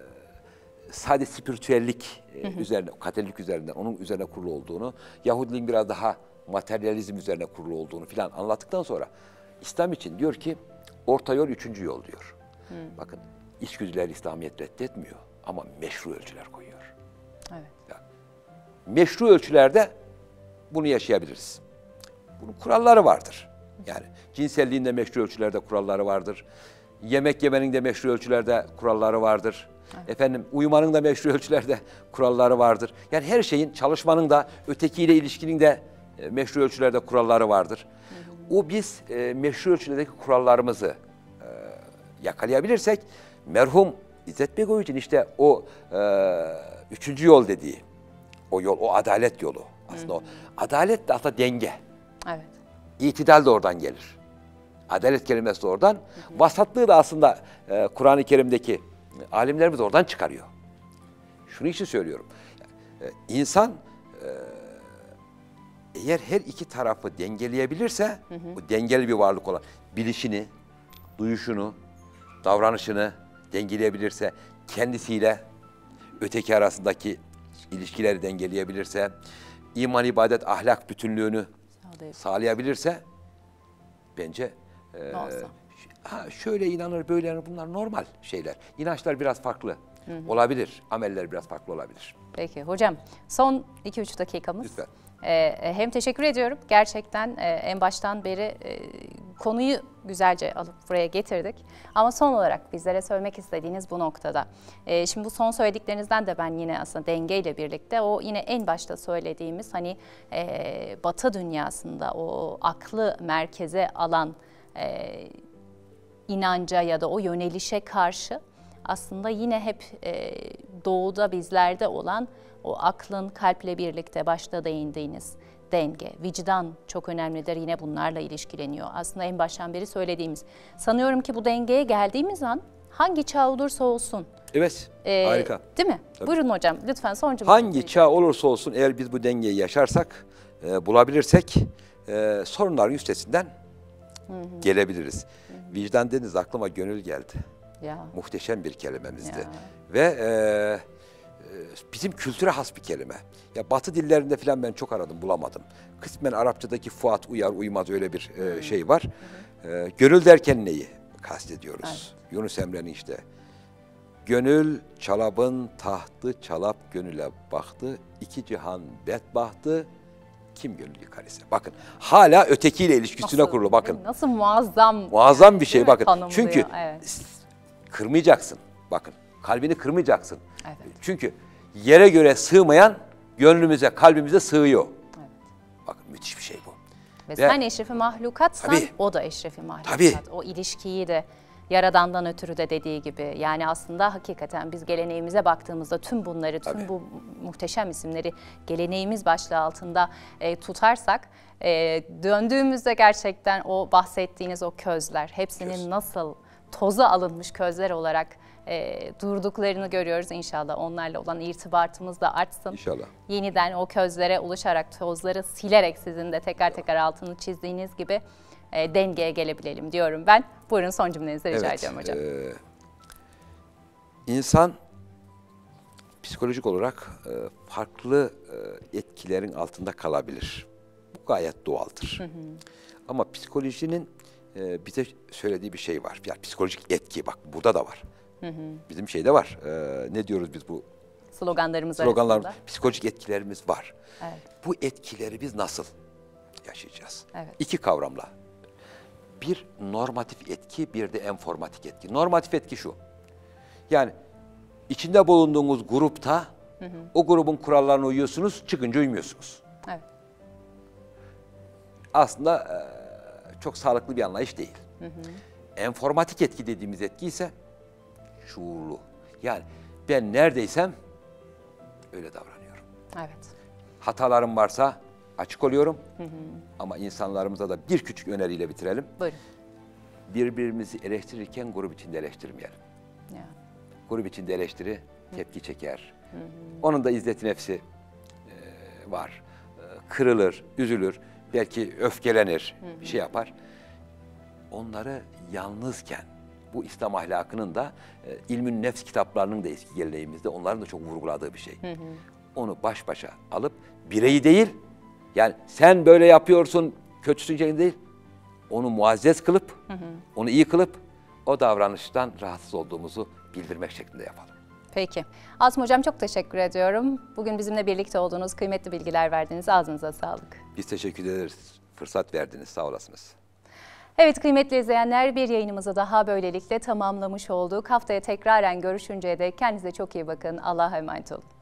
sade spiritüellik e, hı hı. üzerine, Katolik üzerinden, onun üzerine kurulu olduğunu, Yahudiliğin biraz daha materyalizm üzerine kurulu olduğunu filan anlattıktan sonra İslam için diyor ki orta yol üçüncü yol diyor. Hı. Bakın içgüdüler İslamiyet reddetmiyor ama meşru ölçüler koyuyor. Evet. Yani, meşru ölçülerde bunu yaşayabiliriz. Bunun kuralları vardır. Yani cinselliğin de meşru ölçülerde kuralları vardır. Yemek yemenin de meşru ölçülerde kuralları vardır. Evet. Efendim uyumanın da meşru ölçülerde kuralları vardır. Yani her şeyin, çalışmanın da, ötekiyle ilişkinin de e, meşru ölçülerde kuralları vardır. Hı hı. O biz e, meşru ölçülerdeki kurallarımızı e, yakalayabilirsek, merhum İzzet Begoviç'in işte o e, üçüncü yol dediği, o yol, o adalet yolu. Aslında hı hı. o adalet de aslında denge. Evet. İtidal de oradan gelir. Adalet kelimesi de oradan. Hı hı. Vasatlığı da aslında e, Kur'an-ı Kerim'deki alimlerimiz oradan çıkarıyor. Şunu için söylüyorum. E, insan e, eğer her iki tarafı dengeleyebilirse, hı hı. o dengeli bir varlık olan bilişini, duyuşunu, davranışını dengeleyebilirse, kendisiyle öteki arasındaki ilişkileri dengeleyebilirse, iman, ibadet, ahlak bütünlüğünü sağlayabilirse bence e, ha, şöyle inanır, böyle inanır, bunlar normal şeyler. İnançlar biraz farklı hı hı. olabilir, ameller biraz farklı olabilir. Peki hocam, son iki üç dakikamız. Lütfen. Ee, hem teşekkür ediyorum. Gerçekten e, en baştan beri e, konuyu güzelce alıp buraya getirdik. Ama son olarak bizlere söylemek istediğiniz bu noktada. E, şimdi bu son söylediklerinizden de ben yine aslında dengeyle birlikte o yine en başta söylediğimiz hani e, Batı dünyasında o aklı merkeze alan e, inanca ya da o yönelişe karşı aslında yine hep e, doğuda bizlerde olan o aklın kalple birlikte başta değindiğiniz denge, vicdan çok önemlidir. Yine bunlarla ilişkileniyor. Aslında en baştan beri söylediğimiz. Sanıyorum ki bu dengeye geldiğimiz an hangi çağ olursa olsun. Evet, ee, harika. Değil mi? Tabii. Buyurun hocam, lütfen son cümle. Hangi çağ olursa olsun eğer biz bu dengeyi yaşarsak, e, bulabilirsek e, sorunların üstesinden hı hı. gelebiliriz. Hı hı. Vicdan dediniz, aklıma gönül geldi. Ya. Muhteşem bir kelimemizdi. Ya. Ve e, bizim kültüre has bir kelime. Ya Batı dillerinde falan ben çok aradım, bulamadım. Kısmen Arapçadaki fuat, uyar, uymaz öyle bir e, şey var. Hı hı. E, gönül derken neyi kastediyoruz? Evet. Yunus Emre'nin işte. Gönül çalabın tahtı çalap gönüle baktı. İki cihan bedbahtı. Kim gönül yıkar ise. Bakın hala ötekiyle ilişkisine nasıl, kurulu bakın. Nasıl muazzam. Muazzam bir şey bakın. Tanımlıyor, çünkü evet. kırmayacaksın. Bakın kalbini kırmayacaksın. Evet. Çünkü yere göre sığmayan gönlümüze, kalbimize sığıyor. Evet. Bakın müthiş bir şey bu. Ve, Ve sen eşrefi mahlukatsan tabii, o da eşrefi mahlukat. Tabii. O ilişkiyi de Yaradan'dan ötürü de dediği gibi yani aslında hakikaten biz geleneğimize baktığımızda tüm bunları, tüm tabii. bu muhteşem isimleri geleneğimiz başlığı altında e, tutarsak e, döndüğümüzde gerçekten o bahsettiğiniz o közler hepsinin Köz. nasıl toza alınmış közler olarak e, durduklarını görüyoruz. İnşallah onlarla olan irtibatımız da artsın. İnşallah. Yeniden o közlere ulaşarak, tozları silerek sizin de tekrar tekrar altını çizdiğiniz gibi e, dengeye gelebilelim diyorum ben. Buyurun son cümlenizi rica evet, ediyorum hocam. E, insan psikolojik olarak e, farklı e, etkilerin altında kalabilir. Bu gayet doğaldır. Hı hı. Ama psikolojinin e, bize söylediği bir şey var. Yani psikolojik etki bak burada da var. Hı hı. Bizim şeyde var. E, ne diyoruz biz bu? Sloganlarımız Sloganlarımız, arasında. Psikolojik etkilerimiz var. Evet. Bu etkileri biz nasıl yaşayacağız? Evet. İki kavramla. Bir normatif etki, bir de enformatik etki. Normatif etki şu. Yani içinde bulunduğunuz grupta hı hı. o grubun kurallarına uyuyorsunuz, çıkınca uymuyorsunuz. Evet. Aslında e, çok sağlıklı bir anlayış değil. Hı hı. Enformatik etki dediğimiz etki ise şuurlu. Yani ben neredeysem öyle davranıyorum. Evet. Hatalarım varsa açık oluyorum. Hı hı. Ama insanlarımıza da bir küçük öneriyle bitirelim. Buyurun. birbirimizi eleştirirken grup içinde eleştirmeyelim. Ya. Grup içinde eleştiri tepki çeker. Hı hı. Onun da izzet-i nefsi e, var. E, kırılır, üzülür, belki öfkelenir, hı hı. bir şey yapar. Onları yalnızken, bu İslam ahlakının da e, İlmün Nefs kitaplarının da eski geleneğimizde onların da çok vurguladığı bir şey. Hı hı. Onu baş başa alıp bireyi değil, yani sen böyle yapıyorsun, kötüsün şeklinde değil, onu muazzez kılıp, hı hı. onu iyi kılıp o davranıştan rahatsız olduğumuzu bildirmek şeklinde yapalım. Peki. Asım Hocam çok teşekkür ediyorum. Bugün bizimle birlikte olduğunuz, kıymetli bilgiler verdiğiniz ağzınıza sağlık. Biz teşekkür ederiz. Fırsat verdiniz. Sağ olasınız. Evet kıymetli izleyenler, bir yayınımızı daha böylelikle tamamlamış olduk. Haftaya tekraren görüşünceye dek kendinize çok iyi bakın. Allah'a emanet olun.